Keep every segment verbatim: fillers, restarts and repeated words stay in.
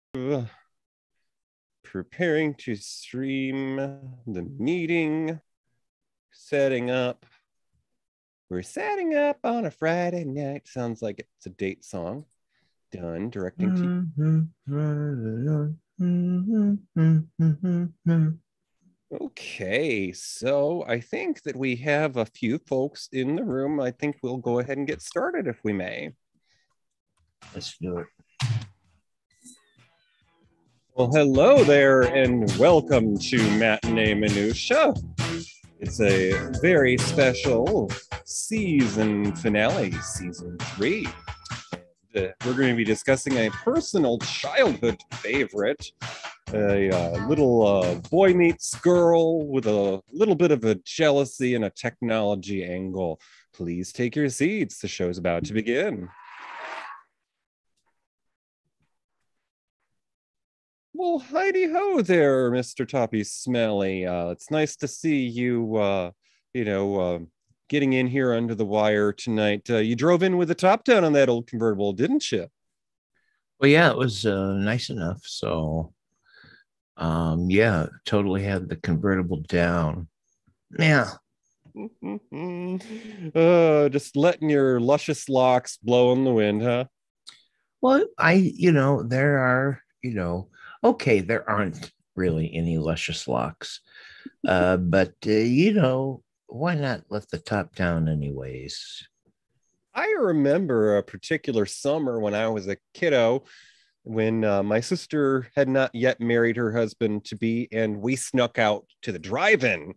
Preparing to stream the meeting, setting up. We're setting up on a Friday night. Sounds like it's a date song. Done. Directing to. Okay, so I think that we have a few folks in the room. I think we'll go ahead and get started if we may. Let's do it. Well, hello there, and welcome to Matinee Minutia. It's a very special season finale, season three. And, uh, we're going to be discussing a personal childhood favorite, a uh, little uh, boy meets girl with a little bit of a jealousy and a technology angle. Please take your seats. The show's about to begin. Well, Heidi ho there, Mister Toppie Smellie. Uh, it's nice to see you, uh, you know, uh, getting in here under the wire tonight. Uh, you drove in with the top down on that old convertible, didn't you? Well, yeah, it was uh, nice enough. So, um, yeah, totally had the convertible down. Yeah. uh, just letting your luscious locks blow in the wind, huh? Well, I, you know, there are, you know, okay, there aren't really any luscious locks, uh, but, uh, you know, why not let the top down anyways? I remember a particular summer when I was a kiddo, when uh, my sister had not yet married her husband to be, and we snuck out to the drive-in.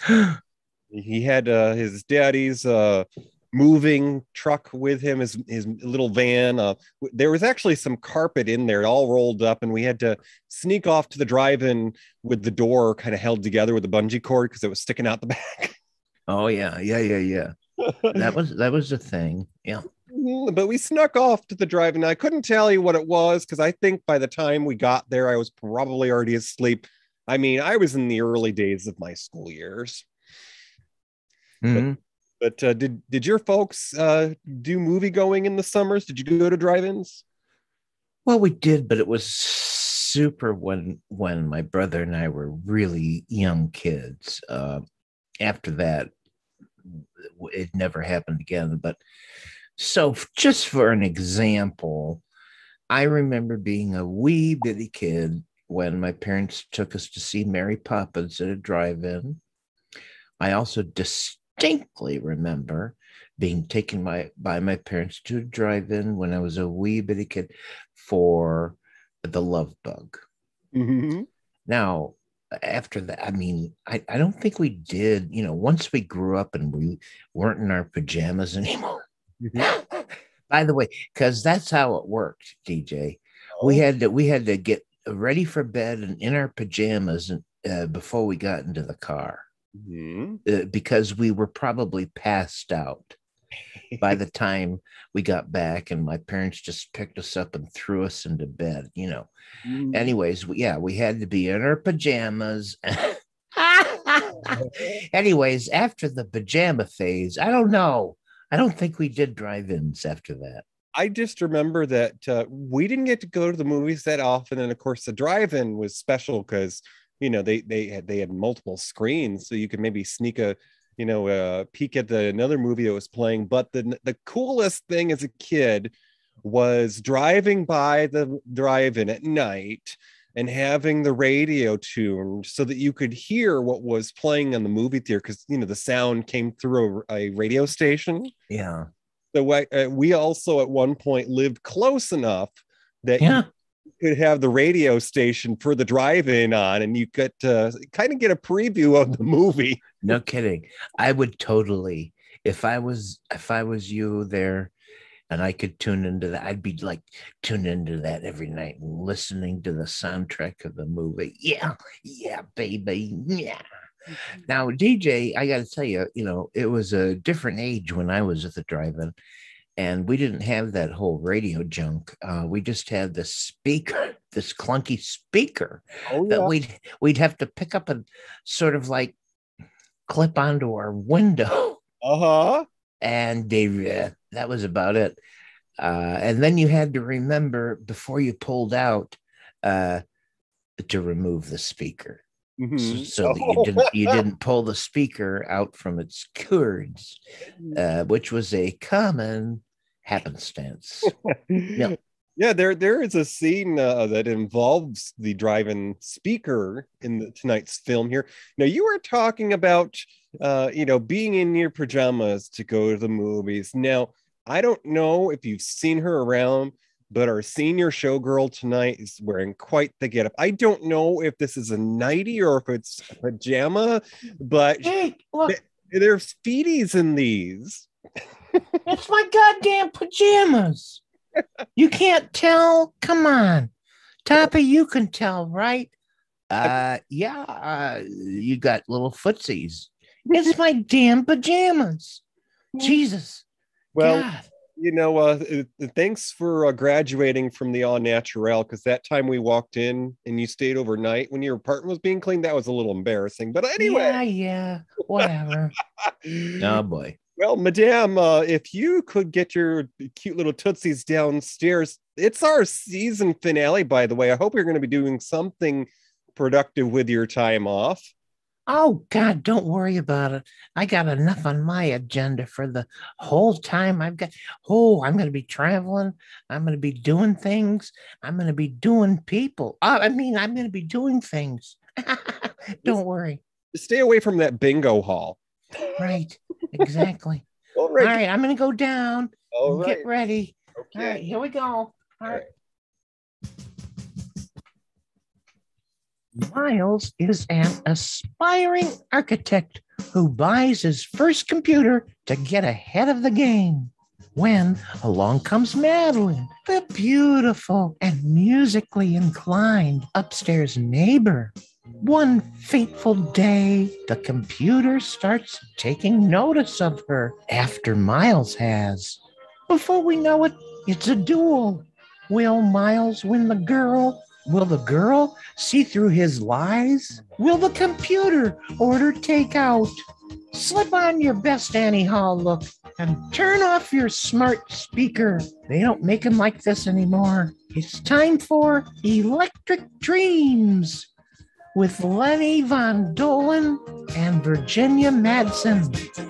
He had uh, his daddy's uh, moving truck with him, his his little van. Uh, there was actually some carpet in there, all rolled up, and we had to sneak off to the drive-in with the door kind of held together with a bungee cord because it was sticking out the back. Oh yeah, yeah, yeah, yeah. That was that was the thing. Yeah. But we snuck off to the drive-in. I couldn't tell you what it was because I think by the time we got there, I was probably already asleep. I mean, I was in the early days of my school years. Mm-hmm. But, but uh, did did your folks uh, do movie going in the summers? Did you go to drive-ins? Well, we did, but it was super when when my brother and I were really young kids. Uh, after that, it never happened again. But so, just for an example, I remember being a wee bitty kid when my parents took us to see Mary Poppins at a drive-in. I also distinctly remember being taken by, by my parents to a drive-in when I was a wee bitty kid for The Love Bug. Mm-hmm. Now, after that, I mean, I, I don't think we did, you know, once we grew up and we weren't in our pajamas anymore. Mm-hmm. By the way, because that's how it worked, D J. Oh. We had to we had to get ready for bed and in our pajamas and, uh, before we got into the car. Mm-hmm. uh, because we were probably passed out by the time we got back, and my parents just picked us up and threw us into bed, you know. Mm-hmm. Anyways, we, yeah, we had to be in our pajamas. Anyways, after the pajama phase, I don't know. I don't think we did drive-ins after that. I just remember that uh, we didn't get to go to the movies that often, and of course, the drive-in was special because you know they they had they had multiple screens, so you could maybe sneak a you know a peek at the another movie that was playing. But the the coolest thing as a kid was driving by the drive-in at night and having the radio tuned so that you could hear what was playing in the movie theater, because you know the sound came through a, a radio station. Yeah. So uh, we also at one point lived close enough that yeah. you could have the radio station for the drive-in on, and you could uh, kind of get a preview of the movie. No kidding. I would totally, if I was if I was you there and I could tune into that, I'd be like tuning into that every night and listening to the soundtrack of the movie. Yeah, yeah, baby. Yeah. Now, D J, I got to tell you, you know, it was a different age when I was at the drive-in, and we didn't have that whole radio junk. Uh, we just had this speaker, this clunky speaker oh, yeah. that we'd we'd have to pick up and sort of like clip onto our window. Uh-huh. And they, uh, that was about it. Uh, and then you had to remember before you pulled out uh, to remove the speaker. Mm-hmm. So, so oh. that you didn't you didn't pull the speaker out from its cords, uh, which was a common happenstance. Yeah. Yeah, there there is a scene uh, that involves the drive-in speaker in the, tonight's film here. Now, you were talking about uh, you know, being in your pajamas to go to the movies. Now, I don't know if you've seen her around, but our senior showgirl tonight is wearing quite the getup. I don't know if this is a nightie or if it's a pajama, but Hey, look, th- there's feeties in these. it's my goddamn pajamas. You can't tell? Come on. Toppie, you can tell, right? Uh, yeah, uh, you got little footsies. It's my damn pajamas. Jesus. Well, God. you know, uh, thanks for uh, graduating from the all natural, because that time we walked in and you stayed overnight when your apartment was being cleaned, that was a little embarrassing. But anyway. Yeah, yeah, whatever. Oh, boy. Well, Madame, uh, if you could get your cute little tootsies downstairs, it's our season finale, by the way. I hope you're going to be doing something productive with your time off. Oh, God, don't worry about it. I got enough on my agenda for the whole time. I've got, oh, I'm going to be traveling. I'm going to be doing things. I'm going to be doing people. Oh, I mean, I'm going to be doing things. Don't worry. Stay away from that bingo hall. Right. Exactly. All right. All right. I'm going to go down. All right. Get ready. Okay. All right. Here we go. All, All right. right. Miles is an aspiring architect who buys his first computer to get ahead of the game. When along comes Madeline, the beautiful and musically inclined upstairs neighbor. One fateful day, the computer starts taking notice of her after Miles has. Before we know it, it's a duel. Will Miles win the girl? Will the girl see through his lies? Will the computer order takeout? Slip on your best Annie Hall look and turn off your smart speaker. They don't make them like this anymore. It's time for Electric Dreams with Lenny Von Dohlen and Virginia Madsen.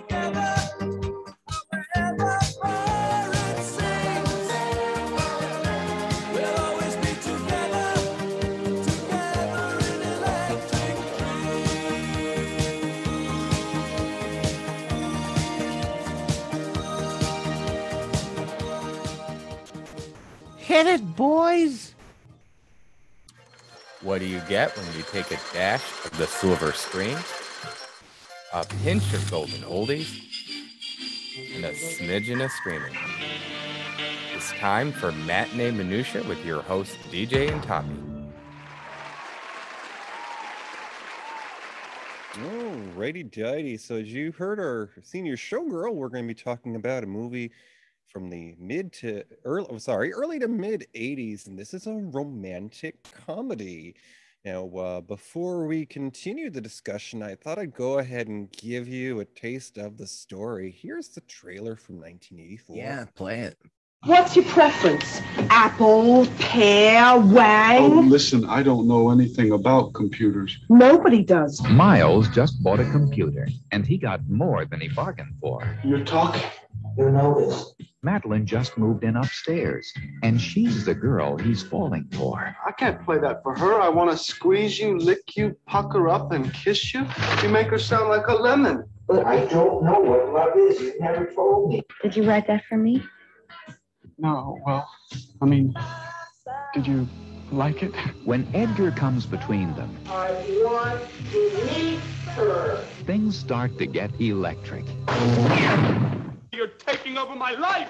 Hit it, boys! What do you get when you take a dash of the silver screen, a pinch of golden oldies, and a smidgen of screaming? It's time for Matinee Minutia with your hosts, D J and Toppie. Oh, righty-dighty. So as you heard our senior showgirl, we're going to be talking about a movie from the mid to early, oh, sorry, early to mid eighties, and this is a romantic comedy. Now, uh, before we continue the discussion, I thought I'd go ahead and give you a taste of the story. Here's the trailer from nineteen eighty-four. Yeah, play it. What's your preference? Apple, pear, wang? Oh, listen, I don't know anything about computers. Nobody does. Miles just bought a computer, and he got more than he bargained for. You're talking. You know this. Madeline just moved in upstairs, and she's the girl he's falling for. I can't play that for her. I want to squeeze you, lick you, pucker up, and kiss you. You make her sound like a lemon. But I don't know what love is. You never told me. Did you write that for me? No, well, I mean, did you like it? When Edgar comes between them, I want to meet her. things start to get electric. You're taking over my life!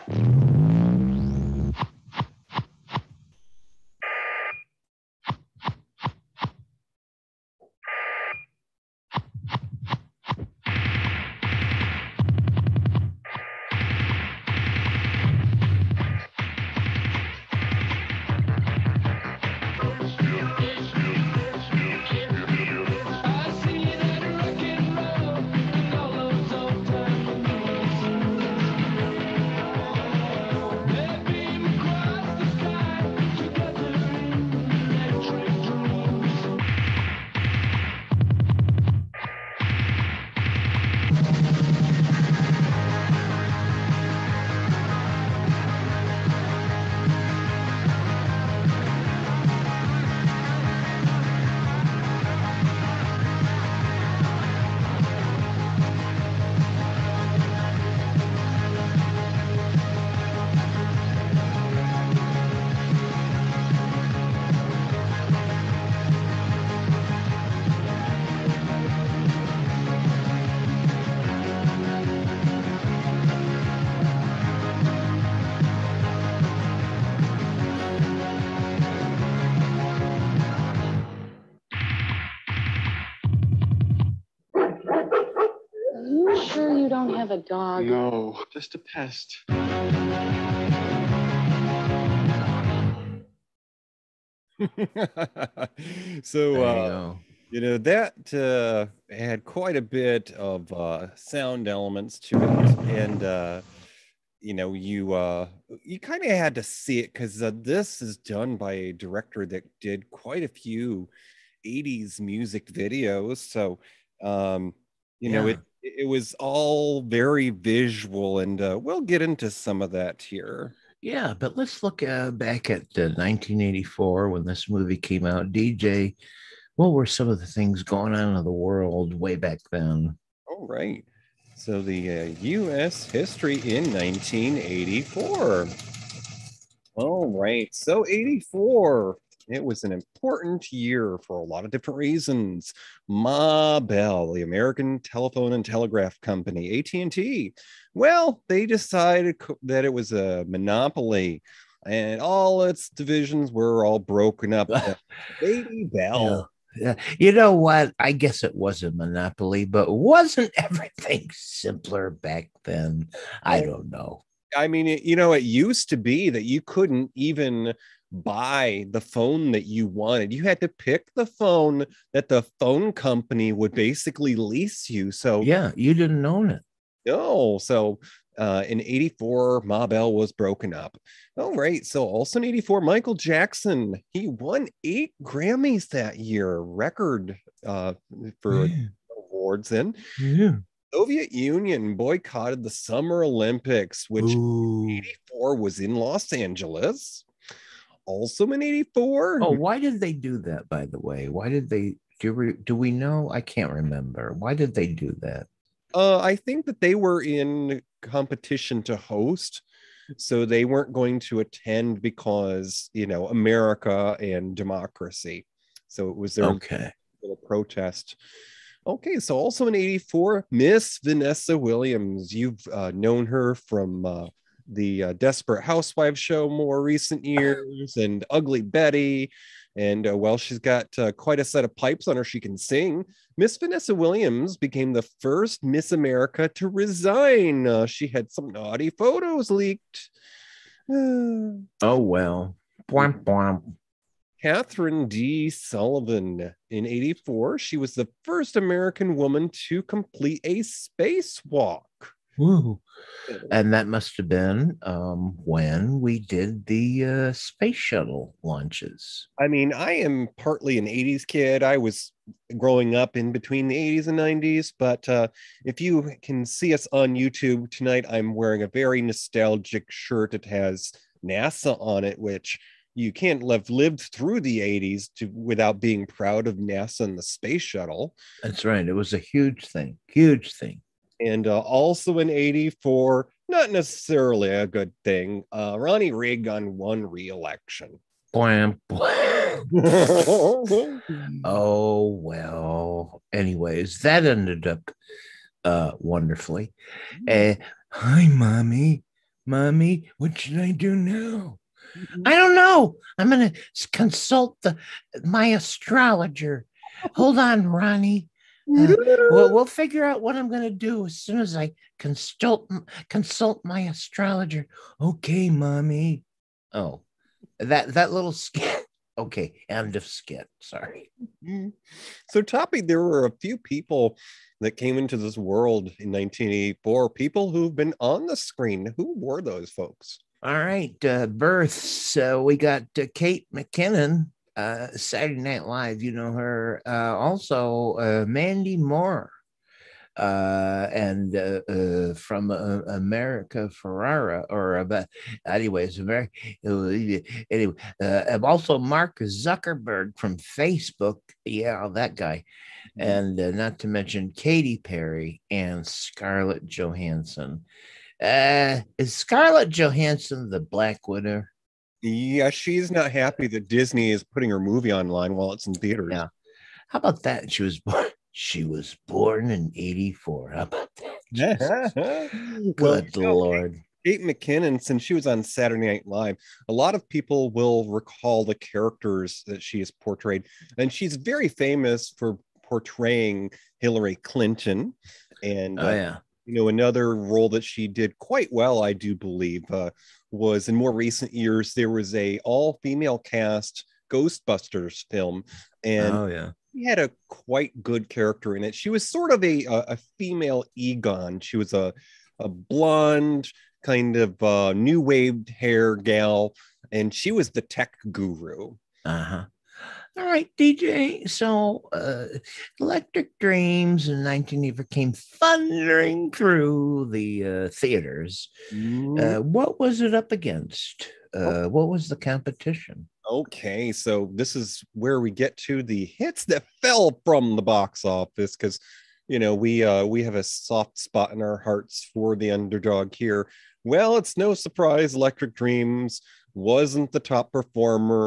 you don't have a dog? No, just a pest. So, There you uh, go. you know, that uh, had quite a bit of uh, sound elements to it. And, uh, you know, you uh, you kind of had to see it because uh, this is done by a director that did quite a few eighties music videos. So, um, you know, Yeah. it it was all very visual, and uh, we'll get into some of that here. Yeah, but let's look uh, back at uh, nineteen eighty-four when this movie came out. D J, what were some of the things going on in the world way back then? All right. So the uh, U S history in nineteen eighty-four. All right. So eighty-four, it was an important year for a lot of different reasons. Ma Bell, the American Telephone and Telegraph Company, A T and T, well, they decided co- that it was a monopoly and all its divisions were all broken up. Baby Bell. Yeah. You know what? I guess it was a monopoly, but wasn't everything simpler back then? I don't know. I mean, it, you know, it used to be that you couldn't even buy the phone that you wanted. You had to pick the phone that the phone company would basically lease you. So, yeah, you didn't own it. No. So, uh, in eighty-four, Ma Bell was broken up. All right. So, also in eighty-four, Michael Jackson, he won eight Grammys that year, record uh, for Yeah. awards. And Yeah. Soviet Union boycotted the Summer Olympics, which Ooh. eighty-four was in Los Angeles. Also in eighty-four. Oh, why did they do that, by the way? Why did they do we, do we know? I can't remember. Why did they do that? Uh, I think that they were in competition to host, so they weren't going to attend because, you know, America and democracy. So it was their Okay. little protest. Okay, so also in eighty-four, Miss Vanessa Williams. You've uh, known her from uh, the uh, Desperate Housewives show more recent years and Ugly Betty. And uh, well, she's got uh, quite a set of pipes on her. She can sing. Miss Vanessa Williams became the first Miss America to resign. Uh, she had some naughty photos leaked. Oh, well. Bwomp, bwomp. Catherine D. Sullivan in eighty-four. She was the first American woman to complete a spacewalk. Woo. And that must have been um, when we did the uh, space shuttle launches. I mean, I am partly an eighties kid. I was growing up in between the eighties and nineties, but uh, if you can see us on YouTube tonight, I'm wearing a very nostalgic shirt that has NASA on it, which you can't have lived through the eighties to without being proud of NASA and the space shuttle. That's right. It was a huge thing, huge thing. And uh, also in eighty-four, not necessarily a good thing, uh, Ronnie Reagan won re-election. Blam, blam. Oh, well. Anyways, that ended up uh, wonderfully. Uh, Hi, Mommy. Mommy, what should I do now? I don't know. I'm going to consult the my astrologer. Hold on, Ronnie. Uh, we'll, we'll figure out what I'm going to do as soon as I consult consult my astrologer. Okay, Mommy. Oh, that that little skit. Okay, end of skit. Sorry. So, Toppie, there were a few people that came into this world in nineteen eighty-four, people who've been on the screen. Who were those folks? All right, uh, births. Uh, we got uh, Kate McKinnon, uh, Saturday Night Live. You know her. Uh, also, uh, Mandy Moore, uh, and uh, uh, from uh, America Ferrara, or about, anyways, America. Anyway, uh, also Mark Zuckerberg from Facebook. Yeah, that guy, and uh, not to mention Katy Perry and Scarlett Johansson. Uh, is Scarlett Johansson the Black Widow? Yeah, she's not happy that Disney is putting her movie online while it's in theaters. Yeah. How about that? She was born. She was born in eighty-four. How about that? Good Well, you know, Lord. Kate McKinnon, since she was on Saturday Night Live, a lot of people will recall the characters that she has portrayed, and she's very famous for portraying Hillary Clinton. And Oh, uh, yeah. You know, another role that she did quite well, I do believe, uh, was in more recent years, there was a all-female cast Ghostbusters film, and Oh yeah. she had a quite good character in it. She was sort of a, a, a female Egon. She was a, a blonde, kind of uh, new waved hair gal, and she was the tech guru. Uh-huh. All right, D J. So, uh, Electric Dreams in nineteen eighty came thundering through the uh, theaters. Mm. Uh, what was it up against? Uh, what was the competition? Okay, so this is where we get to the hits that fell from the box office, because you know we uh, we have a soft spot in our hearts for the underdog here. Well, it's no surprise Electric Dreams wasn't the top performer,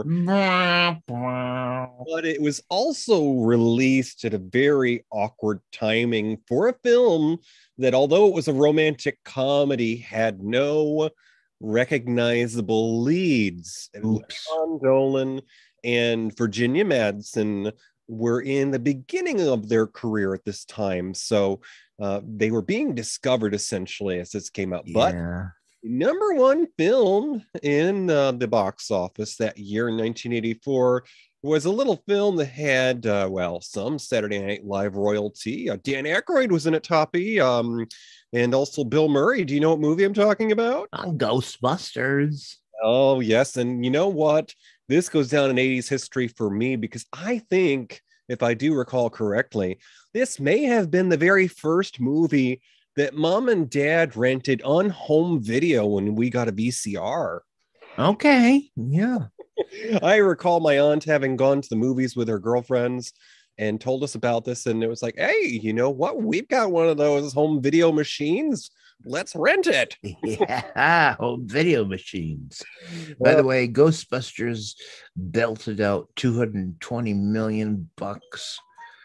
but it was also released at a very awkward timing for a film that, although it was a romantic comedy, had no recognizable leads. Lenny Von Dohlen and Virginia Madsen were in the beginning of their career at this time, so uh, they were being discovered essentially as this came out. But Yeah. number one film in uh, the box office that year in nineteen eighty-four was a little film that had, uh, well, some Saturday Night Live royalty. Uh, Dan Aykroyd was in it, Toppie, um, and also Bill Murray. Do you know what movie I'm talking about? On Ghostbusters. Oh, yes. And you know what? This goes down in eighties history for me, because I think, if I do recall correctly, this may have been the very first movie that mom and dad rented on home video when we got a V C R. Okay. Yeah. I recall my aunt having gone to the movies with her girlfriends and told us about this. And it was like, hey, you know what? We've got one of those home video machines. Let's rent it. Yeah. Home video machines. By Well, the way, Ghostbusters belted out two hundred twenty million bucks.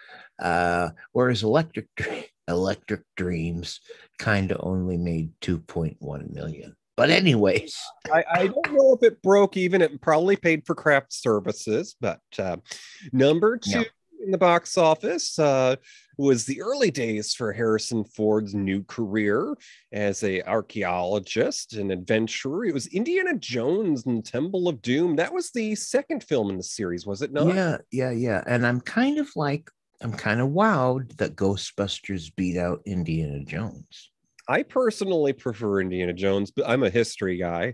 Uh, whereas Electric Electric Dreams kind of only made two point one million. But anyways, I, I don't know if it broke even. It probably paid for craft services, but uh, number two Yeah. in the box office uh, was the early days for Harrison Ford's new career as a archaeologist and adventurer. It was Indiana Jones and the Temple of Doom. That was the second film in the series, was it not? yeah, yeah, yeah. And I'm kind of like, I'm kind of wowed that Ghostbusters beat out Indiana Jones. I personally prefer Indiana Jones, but I'm a history guy.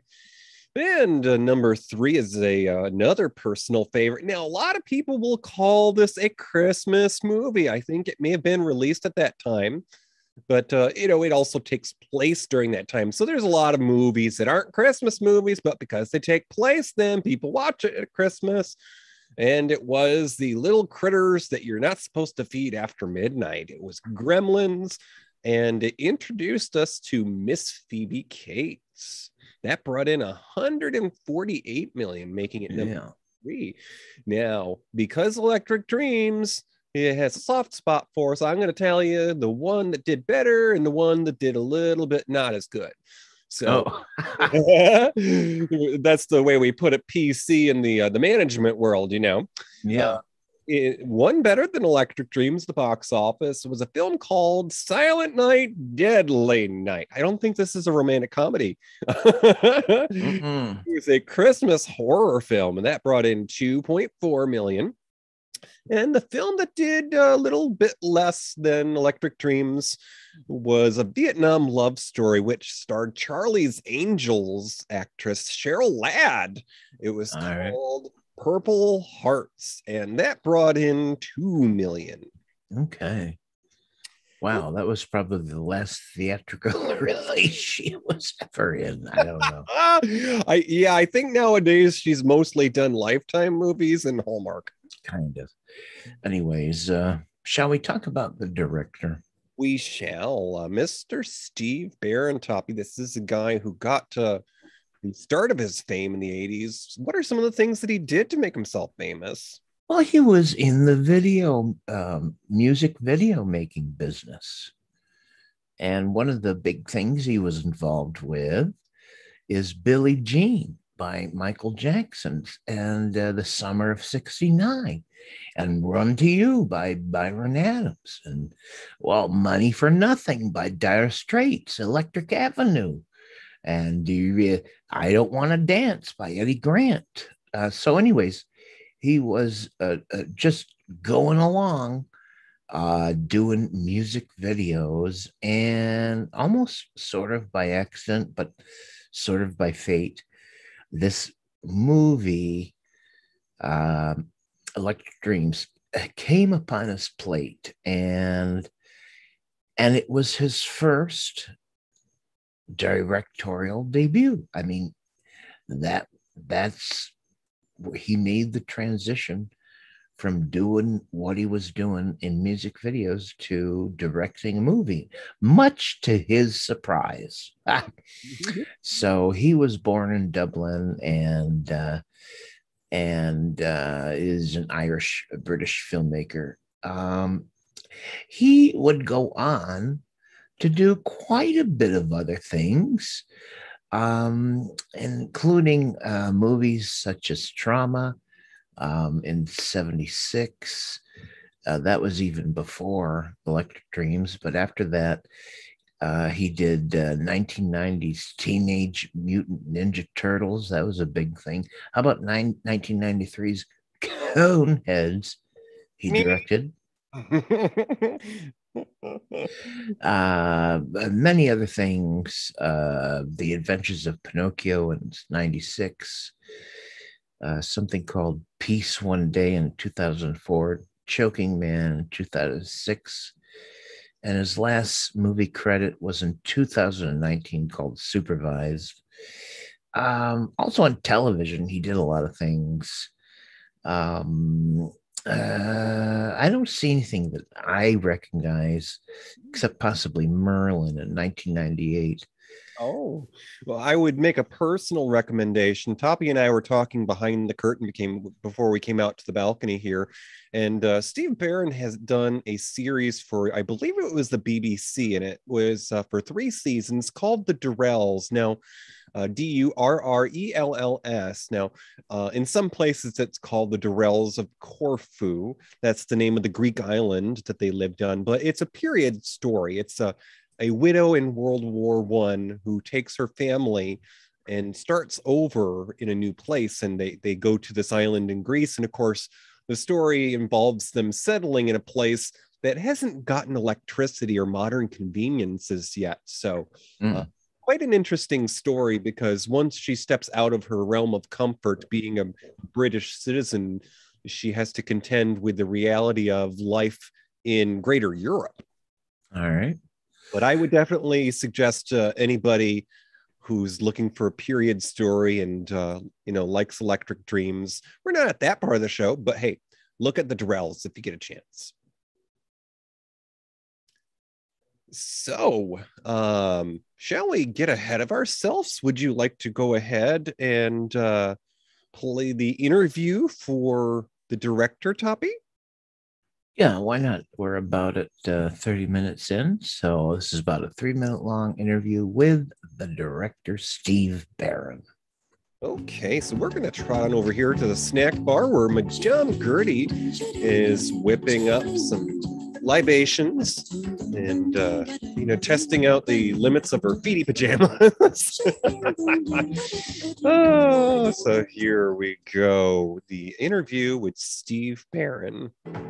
And uh, number three is a uh, another personal favorite. Now, a lot of people will call this a Christmas movie. I think it may have been released at that time, but uh, you know, it also takes place during that time. So there's a lot of movies that aren't Christmas movies, but because they take place, then people watch it at Christmas. And it was the little critters that you're not supposed to feed after midnight. It was Gremlins, and it introduced us to Miss Phoebe Cates. That brought in one hundred forty-eight million, making it number Yeah. three. Now, because Electric Dreams, it has a soft spot for us, I'm going to tell you the one that did better and the one that did a little bit not as good. So Oh. that's the way we put it P C in the uh, the management world, you know. Yeah. Uh, it, one better than Electric Dreams, the box office, was a film called Silent Night, Deadly Night. I don't think this is a romantic comedy. Mm-mm. It was a Christmas horror film, and that brought in two point four million. And the film that did a little bit less than Electric Dreams was a Vietnam love story, which starred Charlie's Angels actress Cheryl Ladd. It was All right. called Purple Hearts, and that brought in two million. Okay. Wow, that was probably the last theatrical release she was ever in. I don't know. I yeah, I think nowadays she's mostly done Lifetime movies and Hallmark. Kind of. Anyways, uh, shall we talk about the director? We shall. Uh, Mister Steve Barron, Toppie. This is a guy who got to the start of his fame in the eighties. What are some of the things that he did to make himself famous? Well, he was in the video, um, music video making business. And one of the big things he was involved with is Billie Jean. by Michael Jackson and uh, The Summer of sixty-nine, and Run to You by Byron Adams, and, well, Money for Nothing by Dire Straits, Electric Avenue, and Do You, I Don't Want to Dance by Eddie Grant. Uh, so anyways, he was uh, uh, just going along, uh, doing music videos, and almost sort of by accident, but sort of by fate, this movie, uh, Electric Dreams, came upon his plate, and and it was his first directorial debut. I mean, that that's he made the transition from doing what he was doing in music videos to directing a movie, much to his surprise. So he was born in Dublin, and uh, and uh, is an Irish British filmmaker. Um, he would go on to do quite a bit of other things, um, including uh, movies such as Trauma um, in seventy-six. Uh, that was even before Electric Dreams, but after that, uh, he did uh, nineteen nineties Teenage Mutant Ninja Turtles. That was a big thing. How about nine, nineteen ninety-three's Coneheads? He directed. uh, many other things. Uh, The Adventures of Pinocchio in ninety-six. Uh, something called Peace One Day in two thousand four. Choking Man in two thousand six. And his last movie credit was in two thousand nineteen called Supervised. Um, also on television, he did a lot of things. Um, uh, I don't see anything that I recognize except possibly Merlin in nineteen ninety-eight. Oh, well, I would make a personal recommendation. Toppie and I were talking behind the curtain became before we came out to the balcony here. And uh, Steve Barron has done a series for, I believe it was the B B C, and it was uh, for three seasons called The Durrells. Now, uh, D U R R E L L S. Now, uh, in some places it's called the Durrells of Corfu. That's the name of the Greek island that they lived on, but it's a period story. It's a a widow in World War One who takes her family and starts over in a new place, and they they go to this island in Greece. And of course, the story involves them settling in a place that hasn't gotten electricity or modern conveniences yet. So Mm. uh, quite an interesting story, because once she steps out of her realm of comfort, being a British citizen, she has to contend with the reality of life in Greater Europe. All right. But I would definitely suggest uh, anybody who's looking for a period story and, uh, you know, likes Electric Dreams. We're not at that part of the show, but hey, look at the Durrells if you get a chance. So, um, shall we get ahead of ourselves? Would you like to go ahead and uh, play the interview for the director, Toppie? Yeah, why not? We're about at uh, thirty minutes in. So this is about a three minute long interview with the director, Steve Barron. Okay, so we're going to trot on over here to the snack bar where Madame Gertie is whipping up some libations and, uh, you know, testing out the limits of her feety pajamas. Oh, so here we go. The interview with Steve Barron.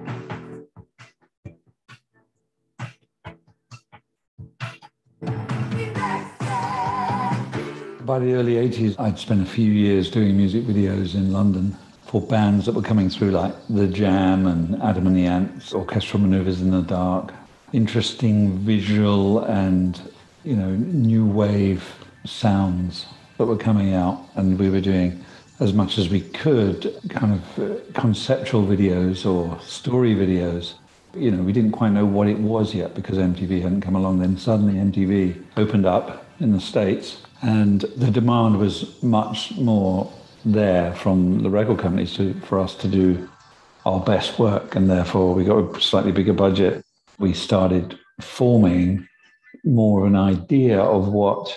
By the early eighties, I'd spent a few years doing music videos in London for bands that were coming through, like The Jam and Adam and the Ants, Orchestral Manoeuvres in the Dark. Interesting visual and, you know, new wave sounds that were coming out, and we were doing as much as we could, kind of uh, conceptual videos or story videos. You know, we didn't quite know what it was yet because M T V hadn't come along. Then suddenly M T V opened up in the States, and the demand was much more there from the record companies to, for us to do our best work, and therefore we got a slightly bigger budget. We started forming more of an idea of what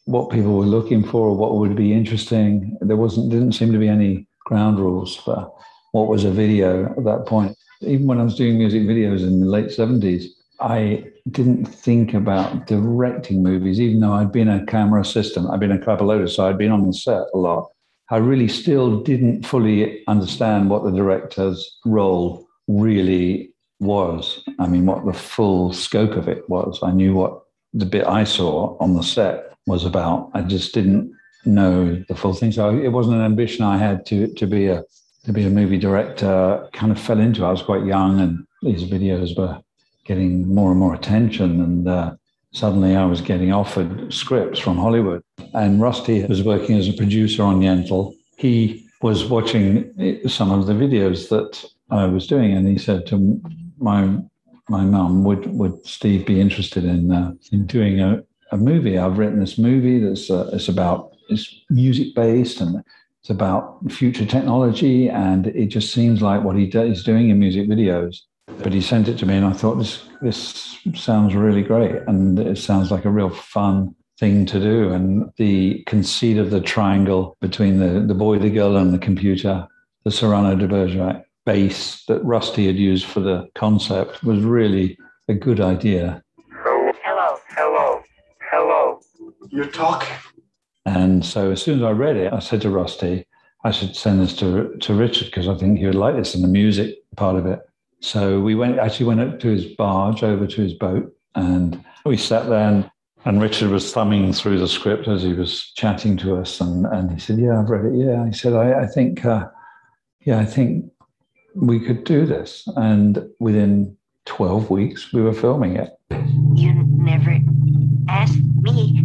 what people were looking for, what would be interesting. There wasn't didn't seem to be any ground rules for what was a video at that point. Even when I was doing music videos in the late seventies, I didn't think about directing movies, even though I'd been a camera assistant. I'd been a clapperloader, so I'd been on the set a lot. I really still didn't fully understand what the director's role really was. I mean, what the full scope of it was. I knew what the bit I saw on the set was about. I just didn't know the full thing. So it wasn't an ambition I had to to be a to be a movie director. Kind of fell into it. I was quite young, and these videos were getting more and more attention, and uh, suddenly I was getting offered scripts from Hollywood. And Rusty was working as a producer on Yentl. He was watching some of the videos that I was doing, and he said to my my mum, would would Steve be interested in uh, in doing a, a movie? I've written this movie that's uh, it's about it's music based, and it's about future technology, and it just seems like what he is doing in music videos. But he sent it to me, and I thought, this this sounds really great, and it sounds like a real fun thing to do. And the conceit of the triangle between the, the boy, the girl, and the computer, the Cyrano de Bergerac bass that Rusty had used for the concept was really a good idea. Hello, hello, hello. You're talking. And so as soon as I read it, I said to Rusty, I should send this to, to Richard, because I think he would like this, and the music part of it. So we went, actually went up to his barge, over to his boat, and we sat there, and, and Richard was thumbing through the script as he was chatting to us. And, and he said, yeah, I've read it. Yeah. He said, I, I think, uh, yeah, I think we could do this. And within twelve weeks, we were filming it. You never asked me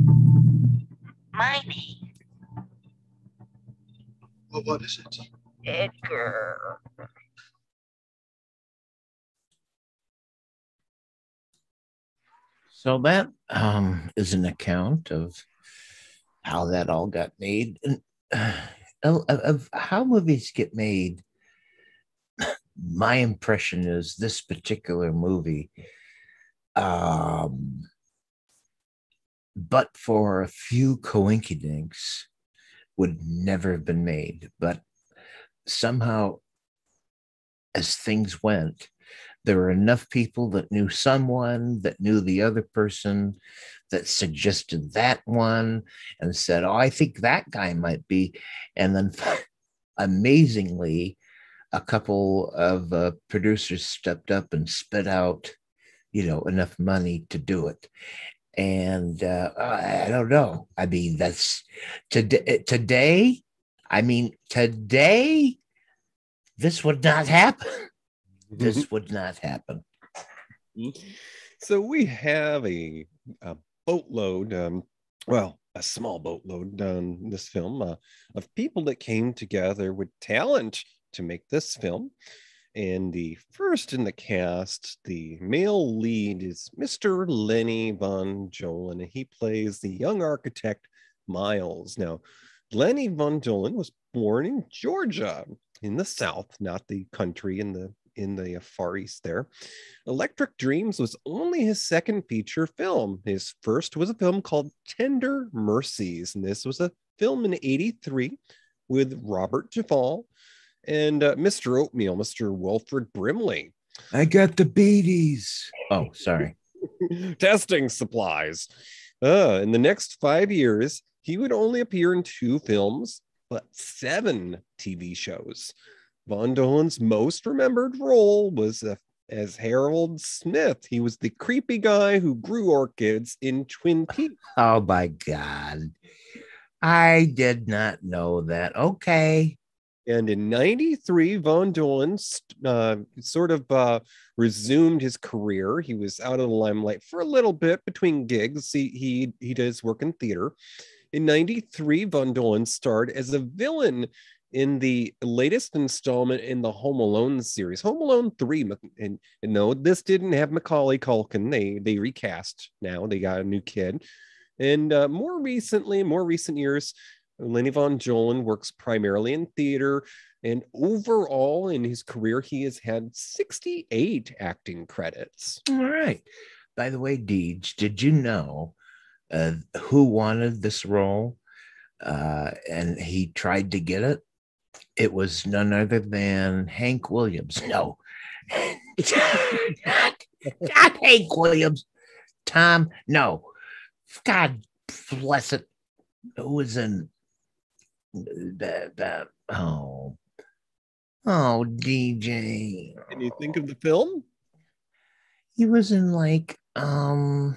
my name. Well, what is it? Edgar. So that um, is an account of how that all got made, and uh, of, of how movies get made. My impression is this particular movie, um, but for a few coinkydinks, would never have been made. But somehow, as things went, there were enough people that knew someone that knew the other person that suggested that one and said, oh, I think that guy might be. And then amazingly, a couple of uh, producers stepped up and spit out, you know, enough money to do it. And uh, I don't know. I mean, that's today, today, I mean, today, this would not happen. This would not happen. So we have a, a boatload, um, well, a small boatload on this film uh, of people that came together with talent to make this film. And the first in the cast, the male lead, is Mister Lenny Von Dohlen, and he plays the young architect Miles. Now, Lenny Von Dohlen was born in Georgia, in the South, not the country in the in the Far East there. Electric Dreams was only his second feature film. His first was a film called Tender Mercies, and this was a film in eighty-three with Robert Duvall and uh, Mister Oatmeal, Mister Wilfred Brimley. I got the beaties. Oh, sorry. Testing supplies. Uh, in the next five years, he would only appear in two films, but seven T V shows. Von Dohlen's most remembered role was uh, as Harold Smith. He was the creepy guy who grew orchids in Twin Peaks. Oh, my God. I did not know that. Okay. And in ninety-three, Von Dohlen uh, sort of uh, resumed his career. He was out of the limelight for a little bit between gigs. He, he, he does work in theater. In ninety-three, Von Dohlen starred as a villain in the latest installment in the Home Alone series, Home Alone three. And, and no, this didn't have Macaulay Culkin. They they recast now. They got a new kid. And uh, more recently, more recent years, Lenny Von Dohlen works primarily in theater. And overall in his career, he has had sixty-eight acting credits. All right. By the way, Deej, did you know uh, who wanted this role, uh, and he tried to get it. It was none other than Hank Williams. No, not, not Hank Williams. Tom, no. God bless it. Who was in that? that oh, oh, D J. Can you think of the film? He was in like um.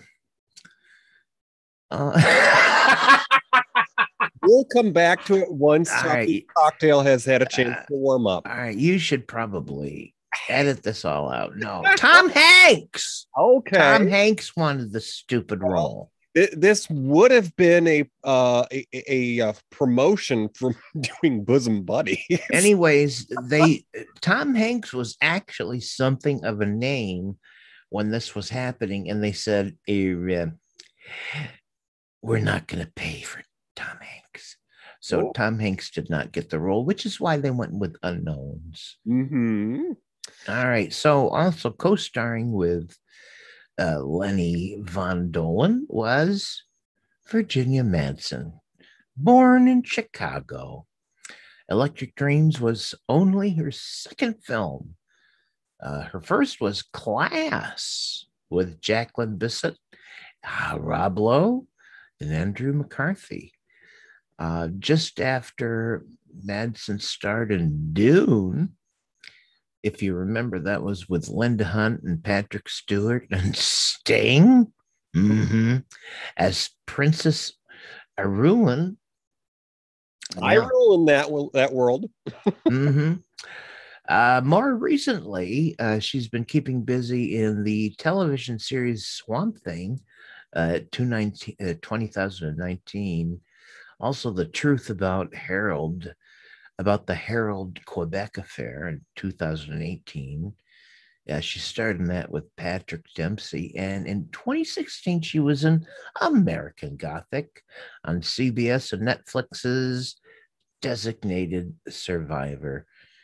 Uh, We'll come back to it once All Toppie right. Cocktail has had a chance Uh, to warm up. all right, you should probably edit this all out. No, Tom Hanks. Okay. Tom Hanks wanted the stupid role. Th- This would have been a uh, a, a, a promotion from doing Bosom Buddies. Anyways, they Tom Hanks was actually something of a name when this was happening, and they said, uh, "We're not going to pay for Tom Hanks." So Oh. Tom Hanks did not get the role, which is why they went with unknowns. Mm-hmm. All right. So also co-starring with uh, Lenny Von Dohlen was Virginia Madsen, born in Chicago. Electric Dreams was only her second film. Uh, her first was Class with Jacqueline Bisset, uh, Rob Lowe, and Andrew McCarthy. Uh, just after Madsen starred in Dune, if you remember, that was with Linda Hunt and Patrick Stewart and Sting mm-hmm. as Princess Irulan. I rule in that that world. mm-hmm. uh, more recently, uh, she's been keeping busy in the television series Swamp Thing, uh, twenty nineteen. Also, The Truth About Harold, about the Harold Quebec affair in two thousand eighteen. Yeah, she starred in that with Patrick Dempsey. And in twenty sixteen, she was in American Gothic on C B S and Netflix's Designated Survivor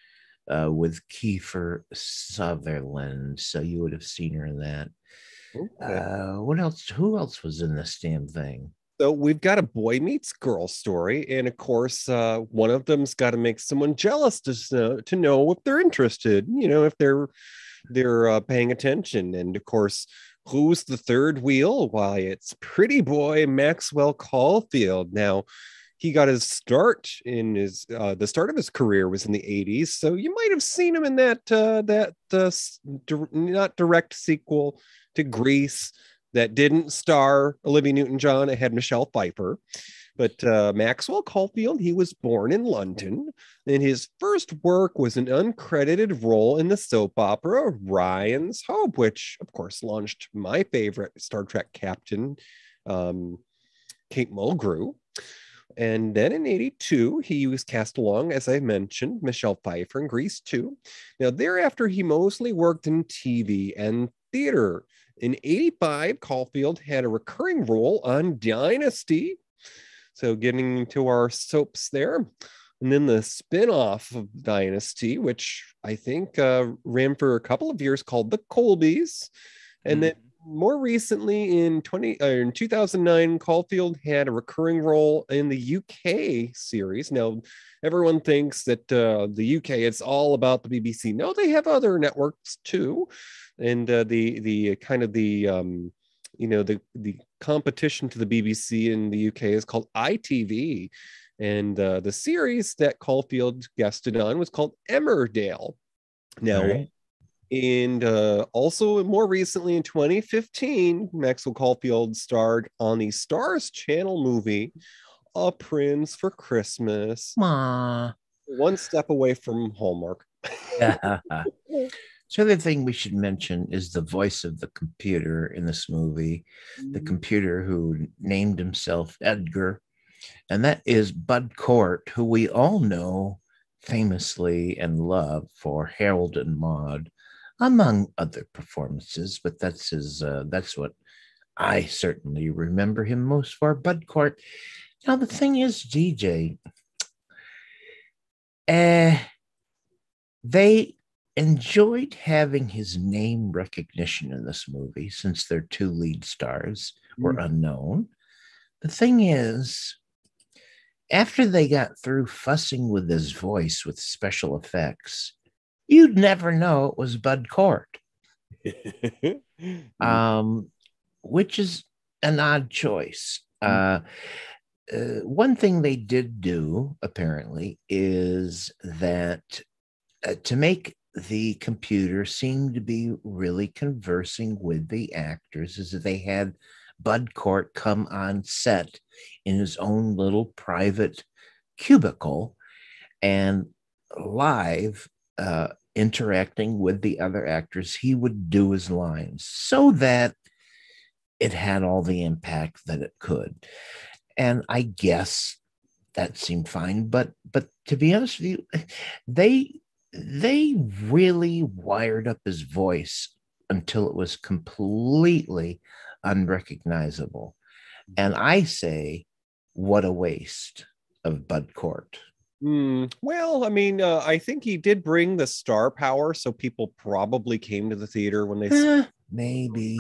uh, with Kiefer Sutherland. So you would have seen her in that. Okay. Uh, what else? Who else was in this damn thing? So we've got a boy meets girl story, and of course, uh, one of them's got to make someone jealous to know, to know if they're interested. You know, if they're they're uh, paying attention. And of course, who's the third wheel? Why, it's pretty boy Maxwell Caulfield. Now, he got his start in his uh, the start of his career was in the eighties, so you might have seen him in that uh, that uh, di- not direct sequel to Grease. That didn't star Olivia Newton-John. It had Michelle Pfeiffer. But uh, Maxwell Caulfield, he was born in London, and his first work was an uncredited role in the soap opera Ryan's Hope, which, of course, launched my favorite Star Trek captain, um, Kate Mulgrew. And then in eighty-two, he was cast along, as I mentioned, Michelle Pfeiffer in Grease two. Now, thereafter, he mostly worked in T V and theater. In eighty-five, Caulfield had a recurring role on Dynasty. So getting into our soaps there. And then the spin-off of Dynasty, which I think uh, ran for a couple of years, called The Colbys. And mm-hmm. then more recently in twenty uh, in two thousand nine, Caulfield had a recurring role in the U K series. Now, everyone thinks that uh, the U K, it's all about the B B C. No, they have other networks too. And uh, the the kind of the um, you know the the competition to the B B C in the U K is called I T V, and uh, the series that Caulfield guested on was called Emmerdale. Now, right. and uh, also more recently in twenty fifteen, Maxwell Caulfield starred on the Stars Channel movie A Prince for Christmas. Aww. One step away from Hallmark. Yeah. So the thing we should mention is the voice of the computer in this movie, the computer who named himself Edgar, and that is Bud Cort, who we all know famously and love for Harold and Maude, among other performances. But that's his. Uh, that's what I certainly remember him most for. Bud Cort. Now the thing is, D J, uh, they enjoyed having his name recognition in this movie since their two lead stars were mm. unknown. the thing is, after they got through fussing with his voice with special effects, you'd never know it was Bud Cort. um, which is an odd choice. Uh, uh, one thing they did do, apparently, is that uh, to make the computer seem to be really conversing with the actors, is that they had Bud Cort come on set in his own little private cubicle and live uh, interacting with the other actors. He would do his lines so that it had all the impact that it could. And I guess that seemed fine. But but to be honest with you, they they really wired up his voice until it was completely unrecognizable. And I say, what a waste of Bud Cort. Mm, well, I mean, uh, I think he did bring the star power, so people probably came to the theater when they eh, maybe.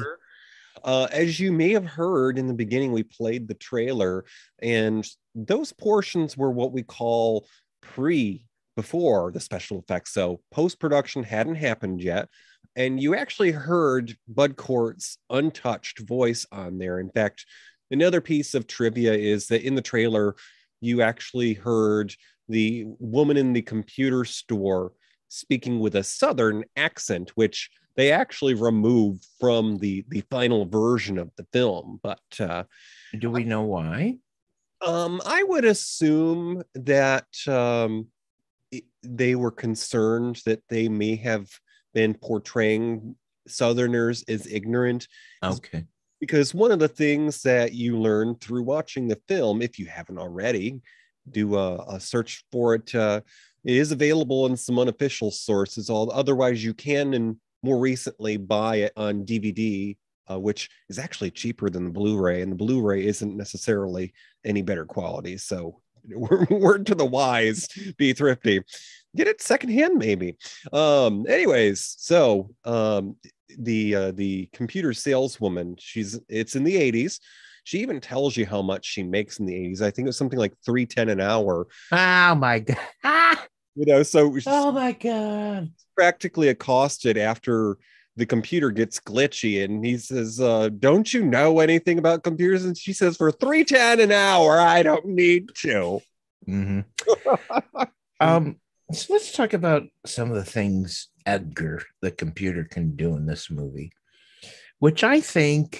Uh, as you may have heard in the beginning, we played the trailer, and those portions were what we call pre before the special effects. So post-production hadn't happened yet. And you actually heard Bud Cort's untouched voice on there. In fact, another piece of trivia is that in the trailer, you actually heard the woman in the computer store speaking with a Southern accent, which they actually removed from the, the final version of the film. But uh, do we know why? Um, I would assume that um, it, they were concerned that they may have been portraying Southerners as ignorant. Okay. Because one of the things that you learn through watching the film, if you haven't already, do a, a search for it. Uh, it is available in some unofficial sources. All otherwise, you can and more recently buy it on D V D, uh, which is actually cheaper than the Blu-ray, and the Blu-ray isn't necessarily any better quality. So, word to the wise: be thrifty, get it secondhand, maybe. Um, anyways, so um, the uh, the computer saleswoman, she's it's in the eighties. She even tells you how much she makes in the eighties. I think it was something like three ten an hour. Oh my god! You know, so oh my god, practically accosted after the computer gets glitchy, and he says, uh, "Don't you know anything about computers?" And she says, "For three ten an hour, I don't need to." Mm-hmm. um, so let's talk about some of the things Edgar, the computer, can do in this movie, which I think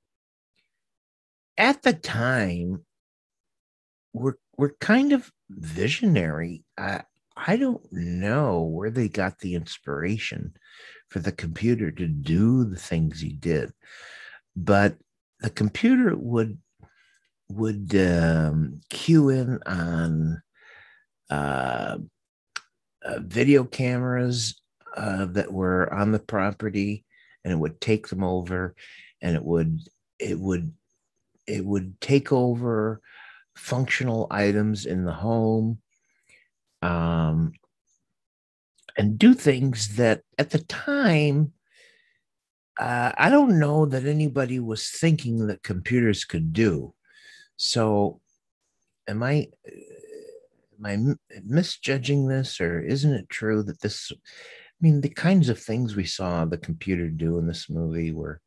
at the time were were kind of visionary. I I don't know where they got the inspiration for the computer to do the things he did, but the computer would would um, cue in on uh, uh, video cameras uh, that were on the property, and it would take them over, and it would it would it would take over functional items in the home, um, and do things that at the time, uh, I don't know that anybody was thinking that computers could do. So am I, am I misjudging this, or isn't it true that this, I mean, the kinds of things we saw the computer do in this movie were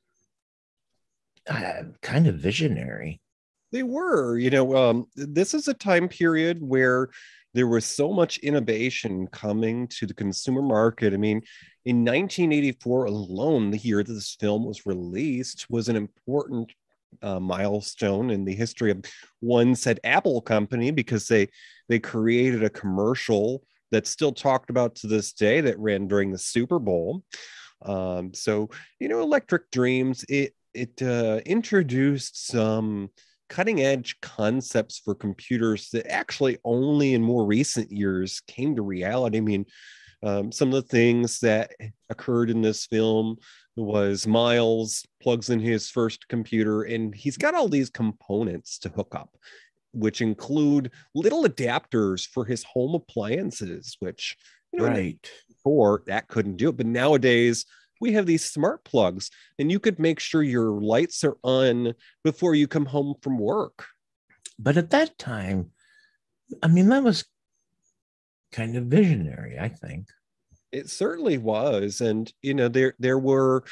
uh, kind of visionary. They were, you know, um, this is a time period where there was so much innovation coming to the consumer market. I mean, in nineteen eighty-four alone, the year that this film was released, was an important uh, milestone in the history of one said Apple company, because they they created a commercial that's still talked about to this day that ran during the Super Bowl. Um, so, you know, Electric Dreams, it it uh, introduced some cutting edge concepts for computers that actually only in more recent years came to reality. I mean, um, some of the things that occurred in this film was Miles plugs in his first computer, and he's got all these components to hook up, which include little adapters for his home appliances, which, you know, right, before that couldn't do it. But nowadays, we have these smart plugs, and you could make sure your lights are on before you come home from work. But at that time, I mean, that was kind of visionary, I think. It certainly was. And, you know, there, there were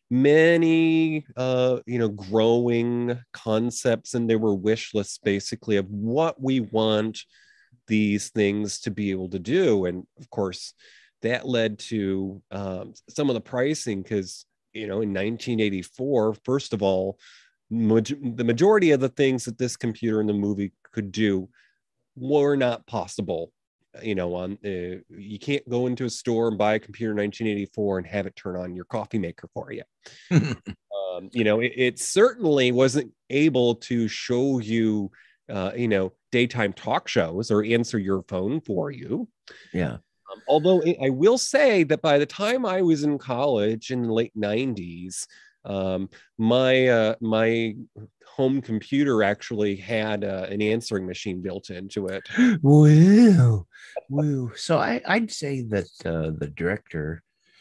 many, uh, you know, growing concepts, and there were wish lists basically of what we want these things to be able to do. And of course, that led to um, some of the pricing, because, you know, in nineteen eighty-four, first of all, ma- the majority of the things that this computer in the movie could do were not possible. You know, on uh, you can't go into a store and buy a computer in nineteen eighty-four and have it turn on your coffee maker for you. um, you know, it, it certainly wasn't able to show you, uh, you know, daytime talk shows or answer your phone for you. Yeah. Um, although I will say that by the time I was in college in the late nineties, um, my uh, my home computer actually had uh, an answering machine built into it. Woo, woo. So I, I'd say that uh, the director,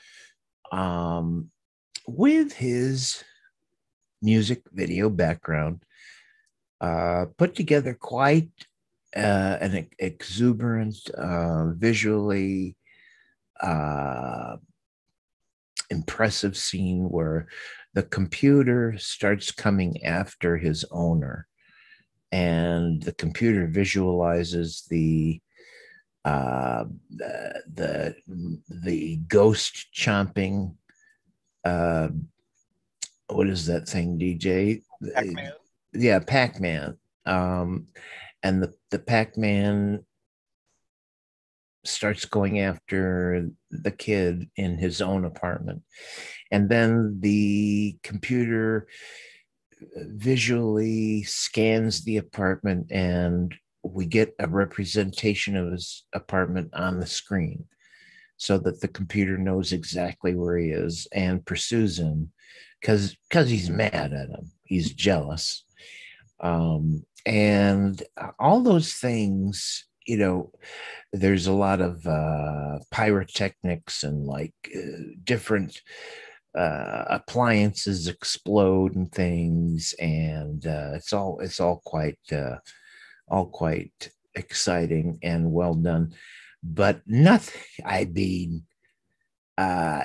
um, with his music video background, uh, put together quite uh, an exuberant, uh, visually uh, impressive scene where the computer starts coming after his owner, and the computer visualizes the uh, the the, the ghost chomping. Uh, what is that thing, D J? Pac-Man. Yeah, Pac-Man. Um, and the the Pac-Man starts going after the kid in his own apartment. And then the computer visually scans the apartment, and we get a representation of his apartment on the screen, so that the computer knows exactly where he is and pursues him because because he's mad at him. He's jealous. Um, and all those things, you know, there's a lot of uh, pyrotechnics and like uh, different uh, appliances explode and things, and uh, it's all it's all quite uh, all quite exciting and well done. But nothing, I mean, uh,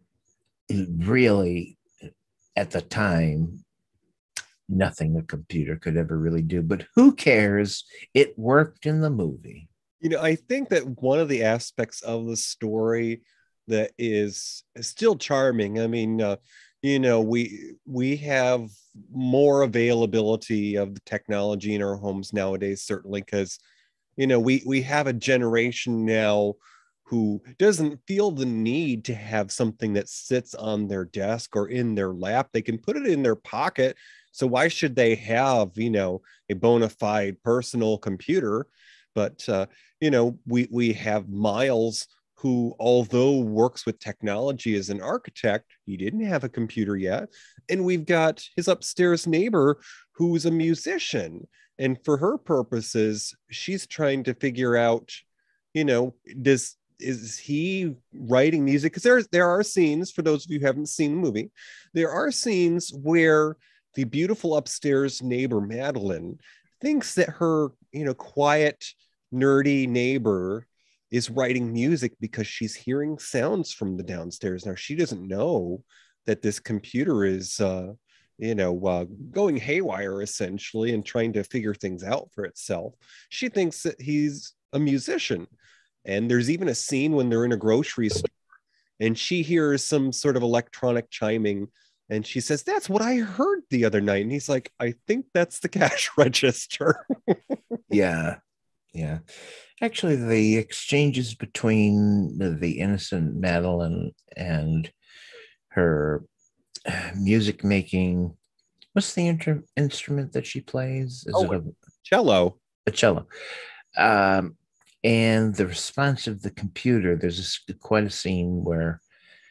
really, at the time, nothing a computer could ever really do. But who cares? It worked in the movie. You know, I think that one of the aspects of the story that is, is still charming. I mean, uh, you know, we we have more availability of the technology in our homes nowadays, certainly, because, you know, we we have a generation now who doesn't feel the need to have something that sits on their desk or in their lap. They can put it in their pocket. So why should they have, you know, a bona fide personal computer? But, uh, you know, we, we have Miles, who, although works with technology as an architect, he didn't have a computer yet. And we've got his upstairs neighbor, who's a musician. And for her purposes, she's trying to figure out, you know, does is he writing music? Because there, there are scenes, for those of you who haven't seen the movie, there are scenes where the beautiful upstairs neighbor, Madeline, thinks that her, you know, quiet, nerdy neighbor is writing music because she's hearing sounds from the downstairs. Now, she doesn't know that this computer is, uh, you know, uh, going haywire, essentially, and trying to figure things out for itself. She thinks that he's a musician. And there's even a scene when they're in a grocery store and she hears some sort of electronic chiming. And she says, "That's what I heard the other night." And he's like, "I think that's the cash register." Yeah. Yeah. Actually, the exchanges between the, the innocent Madeline and her music making, what's the inter- instrument that she plays? Is oh, it a cello? A cello. Um, and the response of the computer, there's a, quite a scene where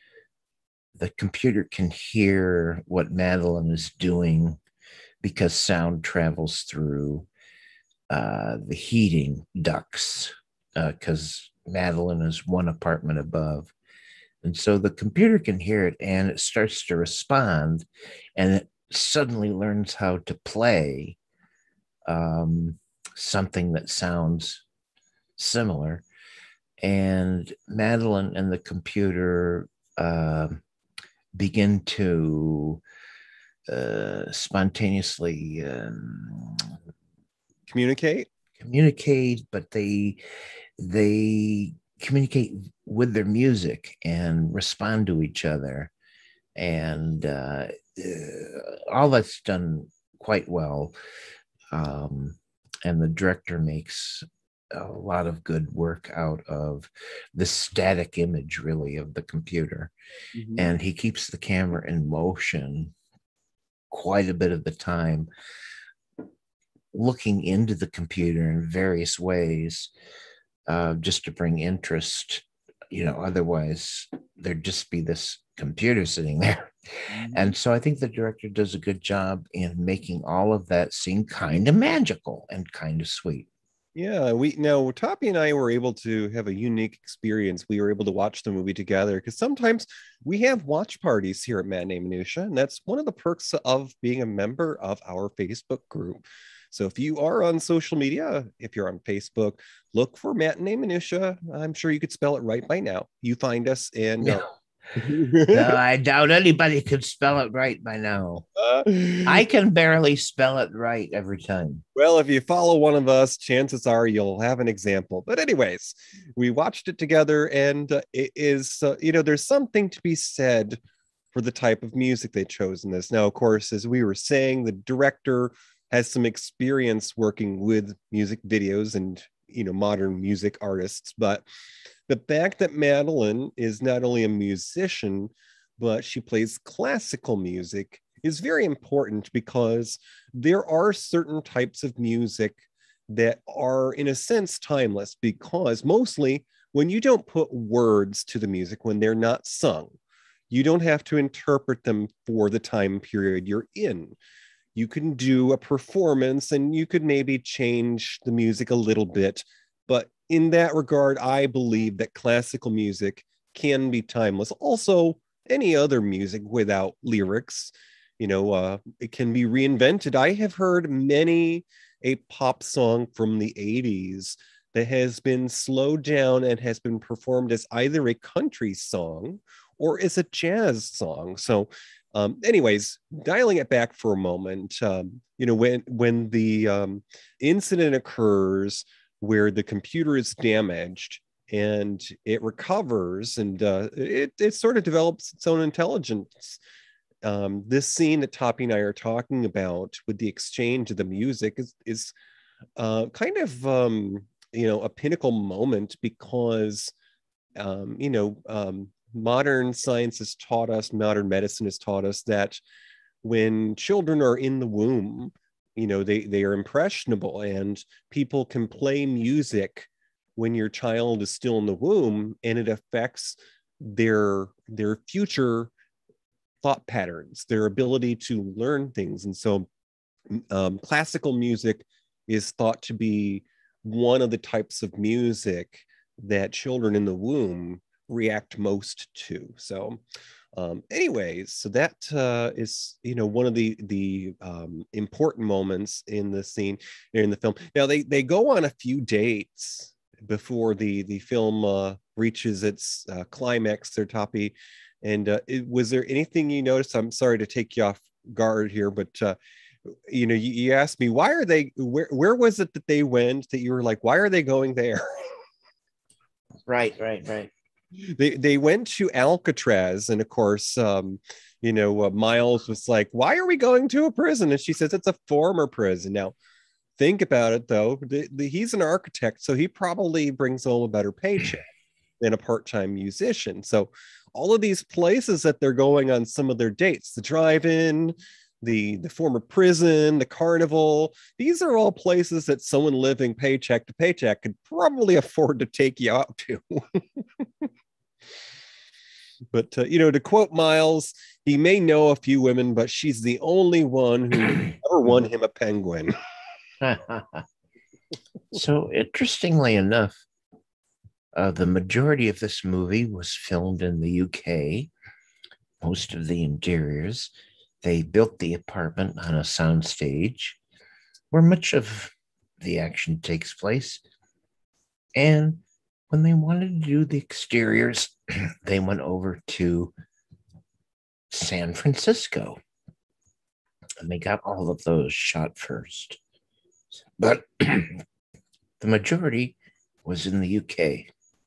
the computer can hear what Madeline is doing because sound travels through uh, the heating ducts, because uh, Madeline is one apartment above. And so the computer can hear it and it starts to respond, and it suddenly learns how to play um, something that sounds similar. And Madeline and the computer uh, begin to uh, spontaneously um, Communicate. communicate, but they they communicate with their music and respond to each other, and uh, uh, all that's done quite well. Um, and the director makes a lot of good work out of the static image, really, of the computer. Mm-hmm. And he keeps the camera in motion quite a bit of the time, looking into the computer in various ways, uh, just to bring interest. You know, otherwise there'd just be this computer sitting there. Mm-hmm. And so I think the director does a good job in making all of that seem kind of magical and kind of sweet. Yeah, we now Toppie and I were able to have a unique experience. We were able to watch the movie together because sometimes we have watch parties here at Matinee Minutia, and that's one of the perks of being a member of our Facebook group. So if you are on social media, if you're on Facebook, look for Matinee Minutia. I'm sure you could spell it right by now. You find us, and yeah. uh, no, I doubt anybody could spell it right by now. Uh, I can barely spell it right every time. Well, if you follow one of us, chances are you'll have an example. But anyways, we watched it together, and uh, it is, uh, you know, there's something to be said for the type of music they chose in this. Now, of course, as we were saying, the director has some experience working with music videos and, you know, modern music artists. But the fact that Madeline is not only a musician, but she plays classical music is very important, because there are certain types of music that are, in a sense, timeless, because mostly when you don't put words to the music, when they're not sung, you don't have to interpret them for the time period you're in. You can do a performance and you could maybe change the music a little bit. But in that regard, I believe that classical music can be timeless. Also, any other music without lyrics, you know, uh, it can be reinvented. I have heard many a pop song from the eighties that has been slowed down and has been performed as either a country song or as a jazz song. So Um, anyways, dialing it back for a moment, um, you know, when when the um, incident occurs where the computer is damaged and it recovers and uh, it, it sort of develops its own intelligence. Um, this scene that Toppie and I are talking about with the exchange of the music is, is uh, kind of, um, you know, a pinnacle moment, because, um, you know, um, modern science has taught us, modern medicine has taught us that when children are in the womb, you know, they, they are impressionable, and people can play music when your child is still in the womb, and it affects their, their future thought patterns, their ability to learn things. And so um, classical music is thought to be one of the types of music that children in the womb react most to. So um anyways, so that uh is, you know, one of the the um important moments in the scene, in the film. Now they they go on a few dates before the the film uh reaches its uh, climax there, Toppie. And uh it, was there anything you noticed? I'm sorry to take you off guard here, but uh you know, you, you asked me, why are they, where where was it that they went, that you were like, why are they going there? Right, right, right. They they went to Alcatraz, and of course, um, you know, uh, Miles was like, "Why are we going to a prison?" And she says, "It's a former prison." Now, think about it, though. The, the, he's an architect, so he probably brings home a better paycheck than a part-time musician. So, all of these places that they're going on some of their dates, the drive-in, the the former prison, the carnival, these are all places that someone living paycheck to paycheck could probably afford to take you out to. But, uh, you know, to quote Miles, he may know a few women, but she's the only one who ever won him a penguin. So interestingly enough, Uh, the majority of this movie was filmed in the U K. Most of the interiors. They built the apartment on a soundstage where much of the action takes place. And when they wanted to do the exteriors, they went over to San Francisco and they got all of those shot first. But the majority was in the U K.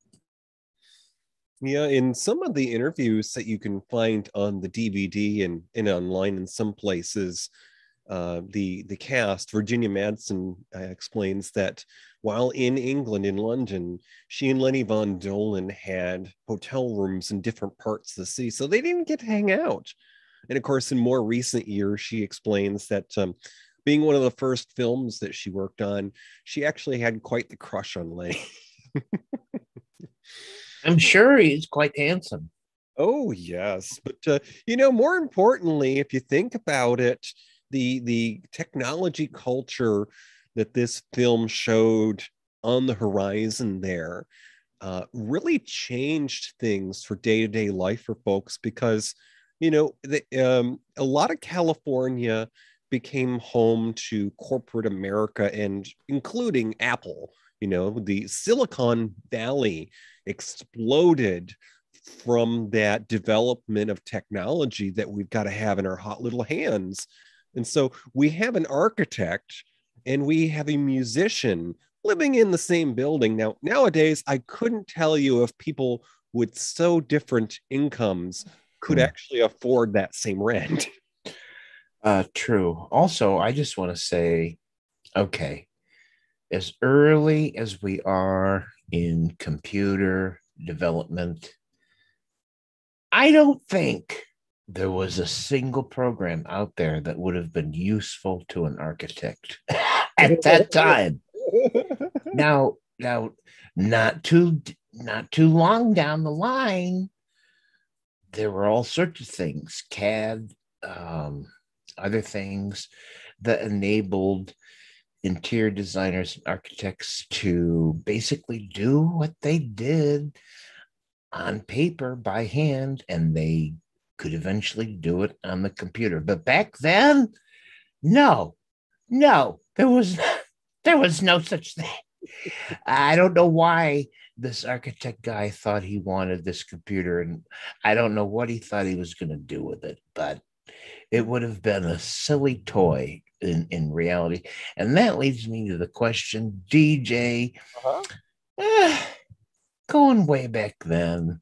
Yeah, in some of the interviews that you can find on the D V D and, and online in some places, uh, the the cast, Virginia Madsen, uh, explains that while in England, in London, she and Lenny Von Dohlen had hotel rooms in different parts of the city, so they didn't get to hang out. And of course, in more recent years, she explains that um, being one of the first films that she worked on, she actually had quite the crush on Lenny. I'm sure he's quite handsome. Oh, yes. But, uh, you know, more importantly, if you think about it, the the technology culture that this film showed on the horizon there uh, really changed things for day-to-day life for folks because, you know, the, um, a lot of California became home to corporate America and including Apple. You know, the Silicon Valley exploded from that development of technology that we've got to have in our hot little hands. And so we have an architect and we have a musician living in the same building. Now, nowadays, I couldn't tell you if people with so different incomes could Mm. actually afford that same rent. Uh, true. Also, I just want to say, okay, as early as we are in computer development, I don't think there was a single program out there that would have been useful to an architect at that time. Now, now, not too not too long down the line, there were all sorts of things, C A D, um, other things that enabled interior designers and architects to basically do what they did on paper by hand, and they could eventually do it on the computer. But back then, no, no, there was there was no such thing. I don't know why this architect guy thought he wanted this computer, and I don't know what he thought he was going to do with it, but it would have been a silly toy in, in reality. And that leads me to the question, D J, Uh-huh. eh, going way back then,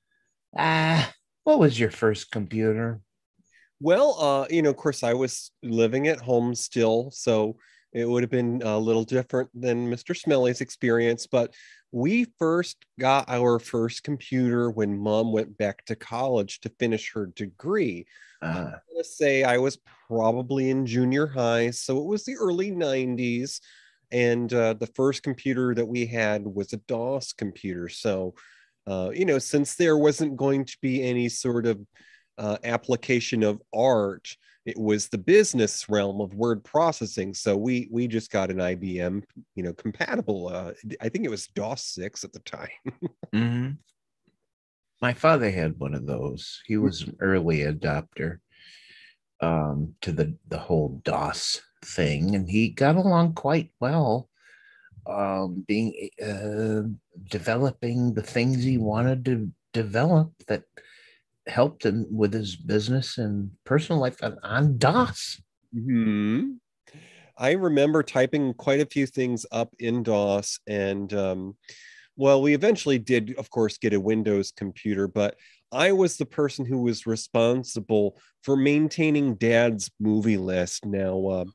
ah, what was your first computer? Well, uh, you know, of course, I was living at home still, so it would have been a little different than Mister Smellie's experience. But we first got our first computer when Mom went back to college to finish her degree. Uh, I'm gonna say I was probably in junior high, so it was the early nineties, and uh, the first computer that we had was a DOS computer. So, uh, you know, since there wasn't going to be any sort of uh, application of art, it was the business realm of word processing. So we we just got an I B M, you know, compatible. Uh, I think it was DOS six at the time. mm-hmm. My father had one of those. He was an early adopter um, to the, the whole DOS thing, and he got along quite well, um, being uh, developing the things he wanted to develop that helped him with his business and personal life on, on DOS. Mm-hmm. I remember typing quite a few things up in DOS, and um, well, we eventually did, of course, get a Windows computer, but I was the person who was responsible for maintaining Dad's movie list. Now, uh,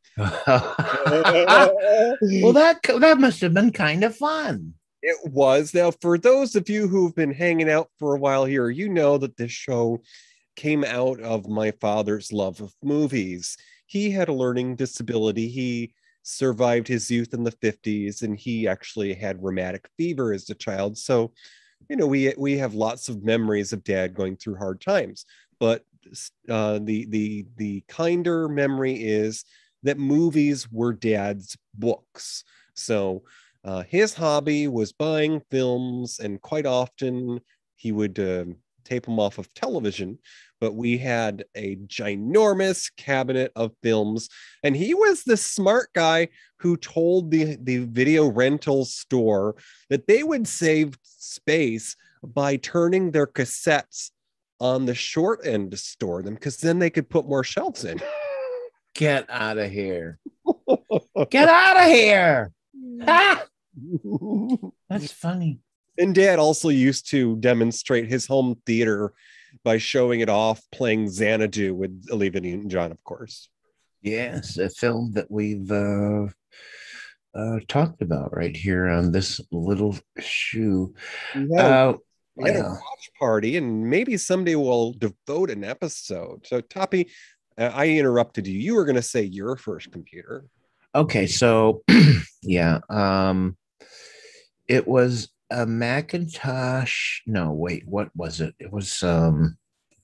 well, that that must have been kind of fun. It was. Now, for those of you who've been hanging out for a while here, you know that this show came out of my father's love of movies. He had a learning disability. He survived his youth in the fifties, and he actually had rheumatic fever as a child. So, you know, we we have lots of memories of Dad going through hard times. But uh, the the the kinder memory is that movies were Dad's books. So Uh, his hobby was buying films, and quite often he would uh, tape them off of television. But we had a ginormous cabinet of films, and he was the smart guy who told the, the video rental store that they would save space by turning their cassettes on the short end to store them, because then they could put more shelves in. Get out of here. Get out of here. Ah! That's funny. And Dad also used to demonstrate his home theater by showing it off playing Xanadu with Olivia Newton-John, of course. Yes, a film that we've uh, uh, talked about right here on this little shoe. We had, uh, a, we had yeah. a watch party, and maybe someday we'll devote an episode. So, Toppie, uh, I interrupted you. You were going to say your first computer. Okay, so yeah, um, it was a Macintosh. No, wait, what was it? It was um,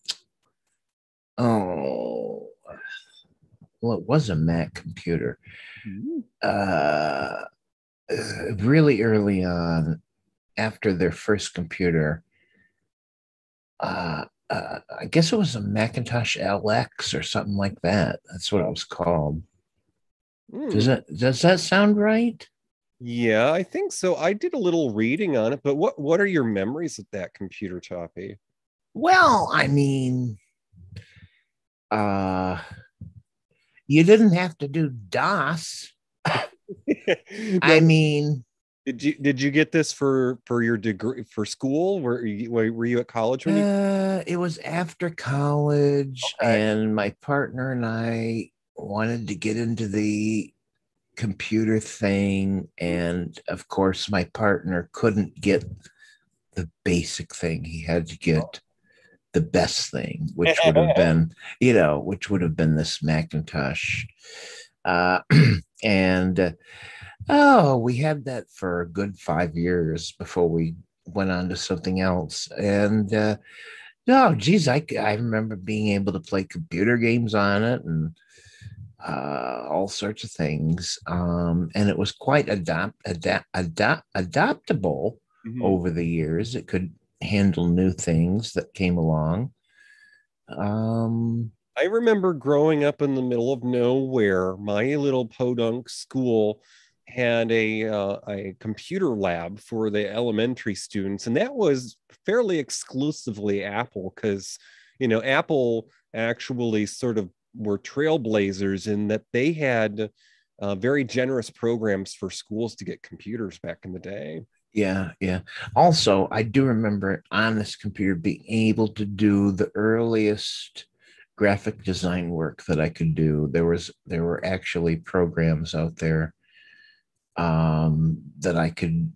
oh, well, it was a Mac computer. Mm-hmm. Uh, really early on, after their first computer, uh, uh, I guess it was a Macintosh L X or something like that. That's what it was called. Mm. Does that does that sound right? Yeah, I think so. I did a little reading on it, but what what are your memories of that computer, Toppie? Well, I mean, uh, you didn't have to do DOS. I mean, did you did you get this for for your degree for school? Were you were you at college when you? Uh, it was after college, Okay. and my partner and I wanted to get into the computer thing, and of course my partner couldn't get the basic thing. He had to get the best thing, which would have been, you know, which would have been this Macintosh. Uh, and uh, oh, we had that for a good five years before we went on to something else. And uh, oh, geez, I, I remember being able to play computer games on it and uh, all sorts of things. Um, and it was quite adapt, adapt, adapt, adaptable mm-hmm. over the years. It could handle new things that came along. Um, I remember growing up in the middle of nowhere. My little podunk school had a uh, a computer lab for the elementary students, and that was fairly exclusively Apple, because you know Apple actually sort of were trailblazers in that they had uh, very generous programs for schools to get computers back in the day. Yeah, yeah. Also, I do remember on this computer being able to do the earliest graphic design work that I could do. There was there were actually programs out there um, that I could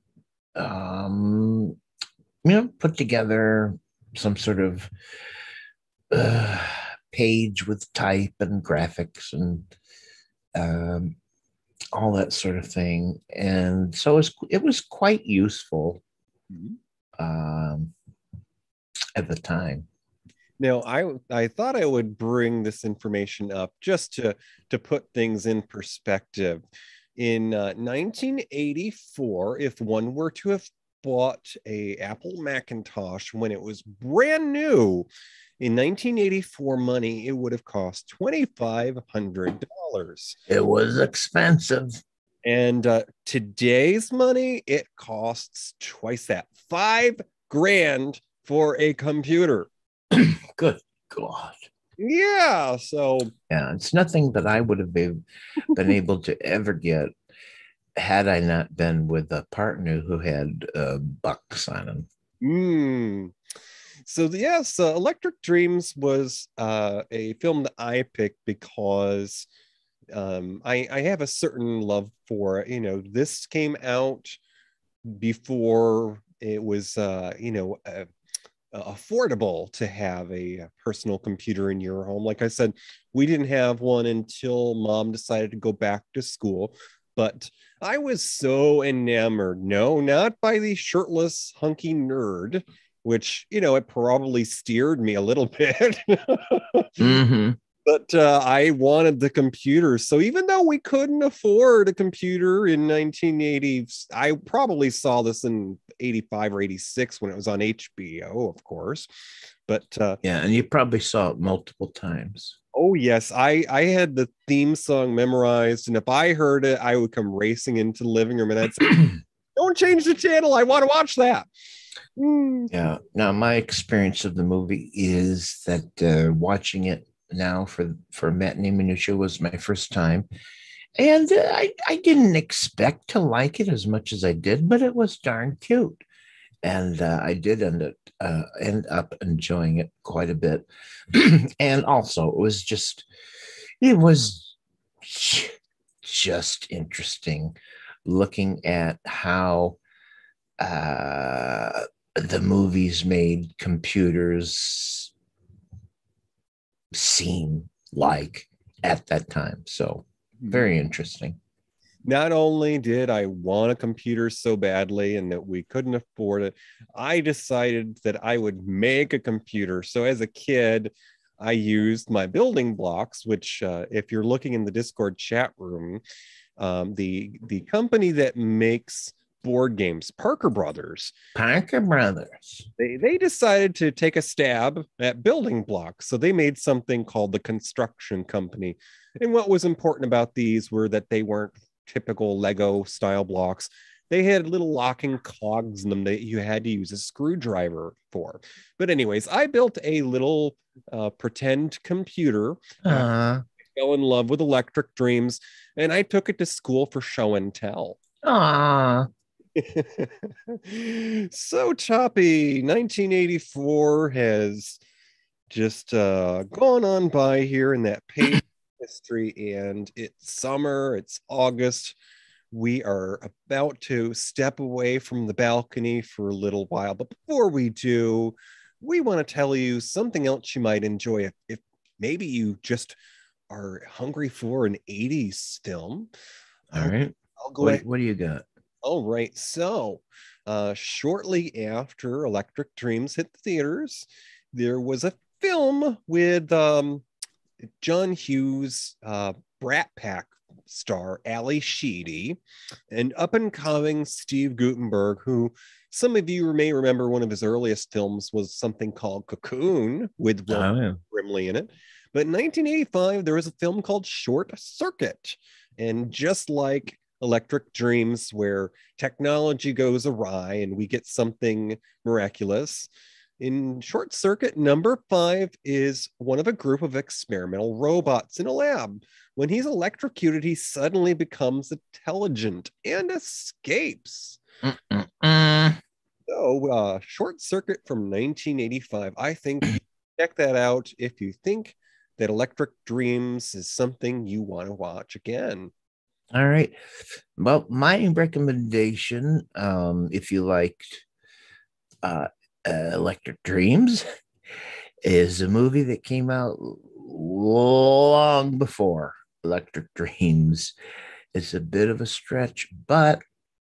um, you know put together some sort of uh, page with type and graphics and um, all that sort of thing. And so it was, it was quite useful um, at the time. Now, I I thought I would bring this information up just to, to put things in perspective. In uh, nineteen eighty-four, if one were to have bought a Apple Macintosh when it was brand new, in nineteen eighty-four money, it would have cost twenty-five hundred dollars. It was expensive. And uh, today's money, it costs twice that. Five grand for a computer. Good God. Yeah, so. Yeah, it's nothing that I would have been, been able to ever get had I not been with a partner who had uh, bucks on him. Mm. So yes, uh, Electric Dreams was uh, a film that I picked because um, I, I have a certain love for it. You know, this came out before it was, uh, you know, uh, affordable to have a personal computer in your home. Like I said, we didn't have one until Mom decided to go back to school. But I was so enamored. No, not by the shirtless, hunky nerd, which, you know, it probably steered me a little bit. mm-hmm. But uh, I wanted the computer. So even though we couldn't afford a computer in nineteen eighty, I probably saw this in eighty-five or eighty-six when it was on H B O, of course. But uh, yeah, and you probably saw it multiple times. Oh, yes. I, I had the theme song memorized. And if I heard it, I would come racing into the living room and I'd say, don't change the channel. I want to watch that. Mm. Yeah. Now, my experience of the movie is that uh, watching it now for for Matinee Minutia was my first time, and uh, I I didn't expect to like it as much as I did, but it was darn cute, and uh, I did end up uh, end up enjoying it quite a bit, and also it was just it was just interesting looking at how uh, the movies made computers seem like at that time. So very interesting. Not only did I want a computer so badly and that we couldn't afford it, I decided that I would make a computer. So as a kid, I used my building blocks, which uh, if you're looking in the Discord chat room, um, the, the company that makes board games, Parker Brothers. Parker Brothers. They, they decided to take a stab at building blocks. So they made something called the Construction Company. And what was important about these were that they weren't typical Lego style blocks. They had little locking cogs in them that you had to use a screwdriver for. But anyways, I built a little uh, pretend computer. Uh, I fell in love with Electric Dreams, and I took it to school for show and tell. Aww. So Toppie, nineteen eighty-four has just uh, gone on by here in that page history, and it's summer, it's August. We are about to step away from the balcony for a little while, but before we do, we want to tell you something else you might enjoy if, if maybe you just are hungry for an eighties film. All right. I'll go what, ahead. What do you got? All right. So uh, shortly after Electric Dreams hit the theaters, there was a film with um, John Hughes, uh, Brat Pack star Ali Sheedy, and up-and-coming Steve Guttenberg, who some of you may remember one of his earliest films was something called Cocoon with Will Oh, yeah. Brimley in it. But in nineteen eighty-five, there was a film called Short Circuit. And just like Electric Dreams, where technology goes awry and we get something miraculous, in Short Circuit, number five is one of a group of experimental robots in a lab. When he's electrocuted, he suddenly becomes intelligent and escapes. Mm-mm-mm. So, uh, Short Circuit from nineteen eighty-five. I think you should check that out if you think that Electric Dreams is something you want to watch again. All right. Well, my recommendation, um, if you liked uh, uh, Electric Dreams, is a movie that came out long before Electric Dreams. It's a bit of a stretch, but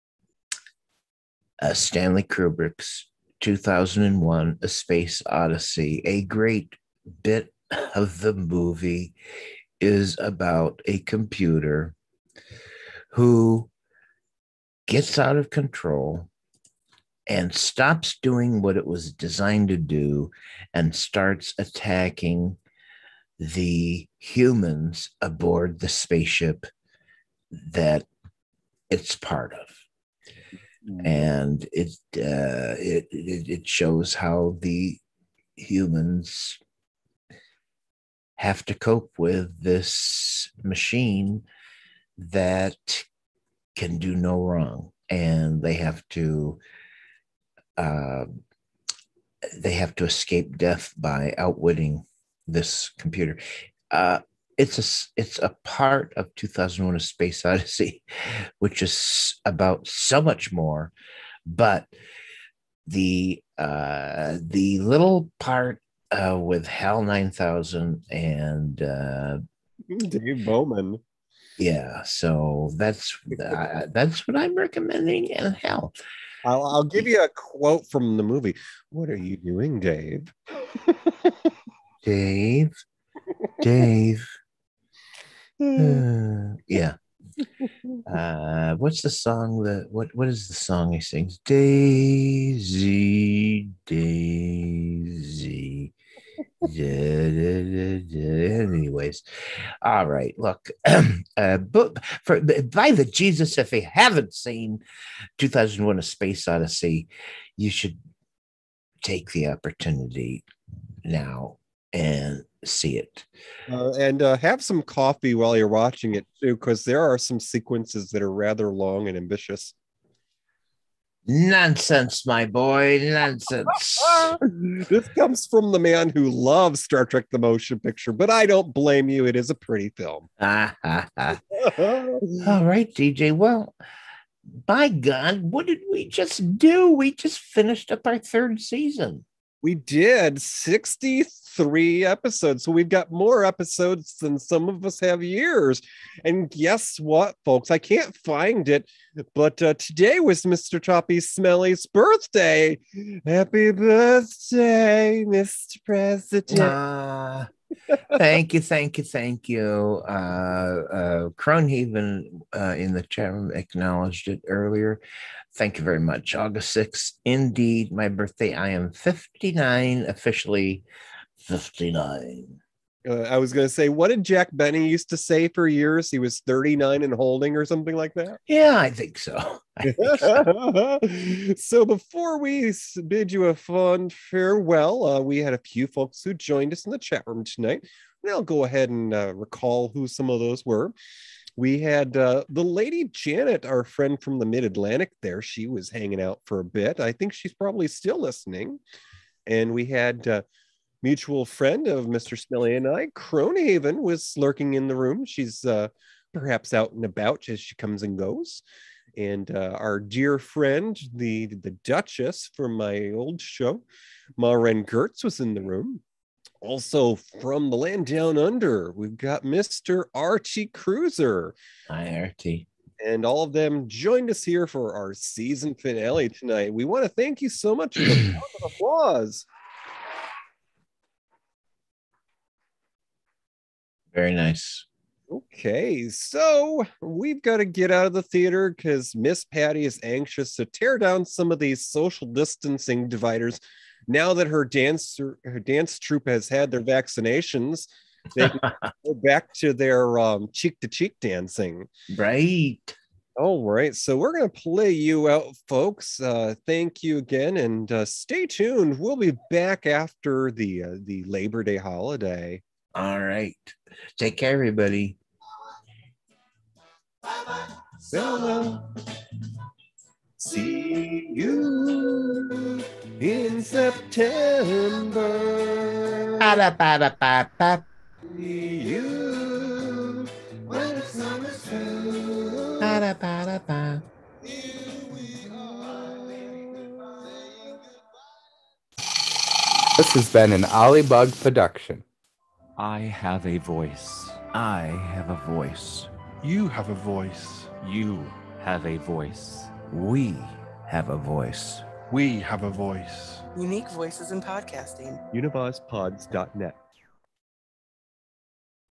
uh, Stanley Kubrick's two thousand one A Space Odyssey, a great bit of the movie is about a computer who gets out of control and stops doing what it was designed to do and starts attacking the humans aboard the spaceship that it's part of. And it, uh, it, it, it shows how the humans have to cope with this machine that can do no wrong, and they have to uh, they have to escape death by outwitting this computer. Uh, it's a it's a part of two thousand one: A Space Odyssey, which is about so much more, but the uh, the little part uh, with HAL nine thousand and uh, Dave Bowman. Yeah, so that's uh, that's what I'm recommending. And hell, I'll, I'll give you a quote from the movie. What are you doing, Dave? Dave? Dave. Uh, yeah. Uh, what's the song that what what is the song he sings? Daisy, Daisy. Da, da, da, da. Anyways, all right. Look, uh, but for by the Jesus, if you haven't seen two thousand one: A Space Odyssey, you should take the opportunity now and see it. Uh, and uh, have some coffee while you're watching it too, because there are some sequences that are rather long and ambitious. Nonsense, my boy, nonsense. This comes from the man who loves Star Trek the Motion Picture, but I don't blame you. It is a pretty film. All right, D J. Well, by God, what did we just do? We just finished up our third season. We did sixty-three episodes. So we've got more episodes than some of us have years. And guess what, folks? I can't find it, but uh, today was Mister Toppie Smellie's birthday. Happy birthday, Mister President. Uh, thank you, thank you, thank you. Uh, uh, Cronehaven uh, in the chat room acknowledged it earlier. Thank you very much. August sixth, indeed, my birthday. I am fifty-nine, officially fifty-nine. Uh, I was going to say, what did Jack Benny used to say for years? He was thirty-nine and holding or something like that? Yeah, I think so. I think so. So before we bid you a fond farewell, uh, we had a few folks who joined us in the chat room tonight. And I'll go ahead and uh, recall who some of those were. We had uh, the lady Janet, our friend from the mid-Atlantic there. She was hanging out for a bit. I think she's probably still listening. And we had uh, mutual friend of Mister Smellie and I, Cronehaven, was lurking in the room. She's uh, perhaps out and about as she comes and goes. And uh, our dear friend, the, the Duchess from my old show, Maren Gertz, was in the room. Also from the land down under, we've got Mister Archie Cruiser. Hi, Archie. And all of them joined us here for our season finale tonight. We want to thank you so much for the round of applause. Very nice. Okay, so we've got to get out of the theater because Miss Patty is anxious to tear down some of these social distancing dividers. Now that her dance her dance troupe has had their vaccinations, they can go back to their um, cheek-to-cheek dancing. Right. All right, so we're going to play you out, folks. Uh, thank you again, and uh, stay tuned. We'll be back after the uh, the Labor Day holiday. All right. Take care, everybody. Farewell. See you in September. Ba-da-ba-da-ba-ba. See you when the summer's through. Ba-da-ba-da-ba. This has been an Ollybug production. I have a voice. I have a voice. You have a voice. You have a voice. We have a voice. We have a voice. Unique voices in podcasting. UniVoz pods dot net.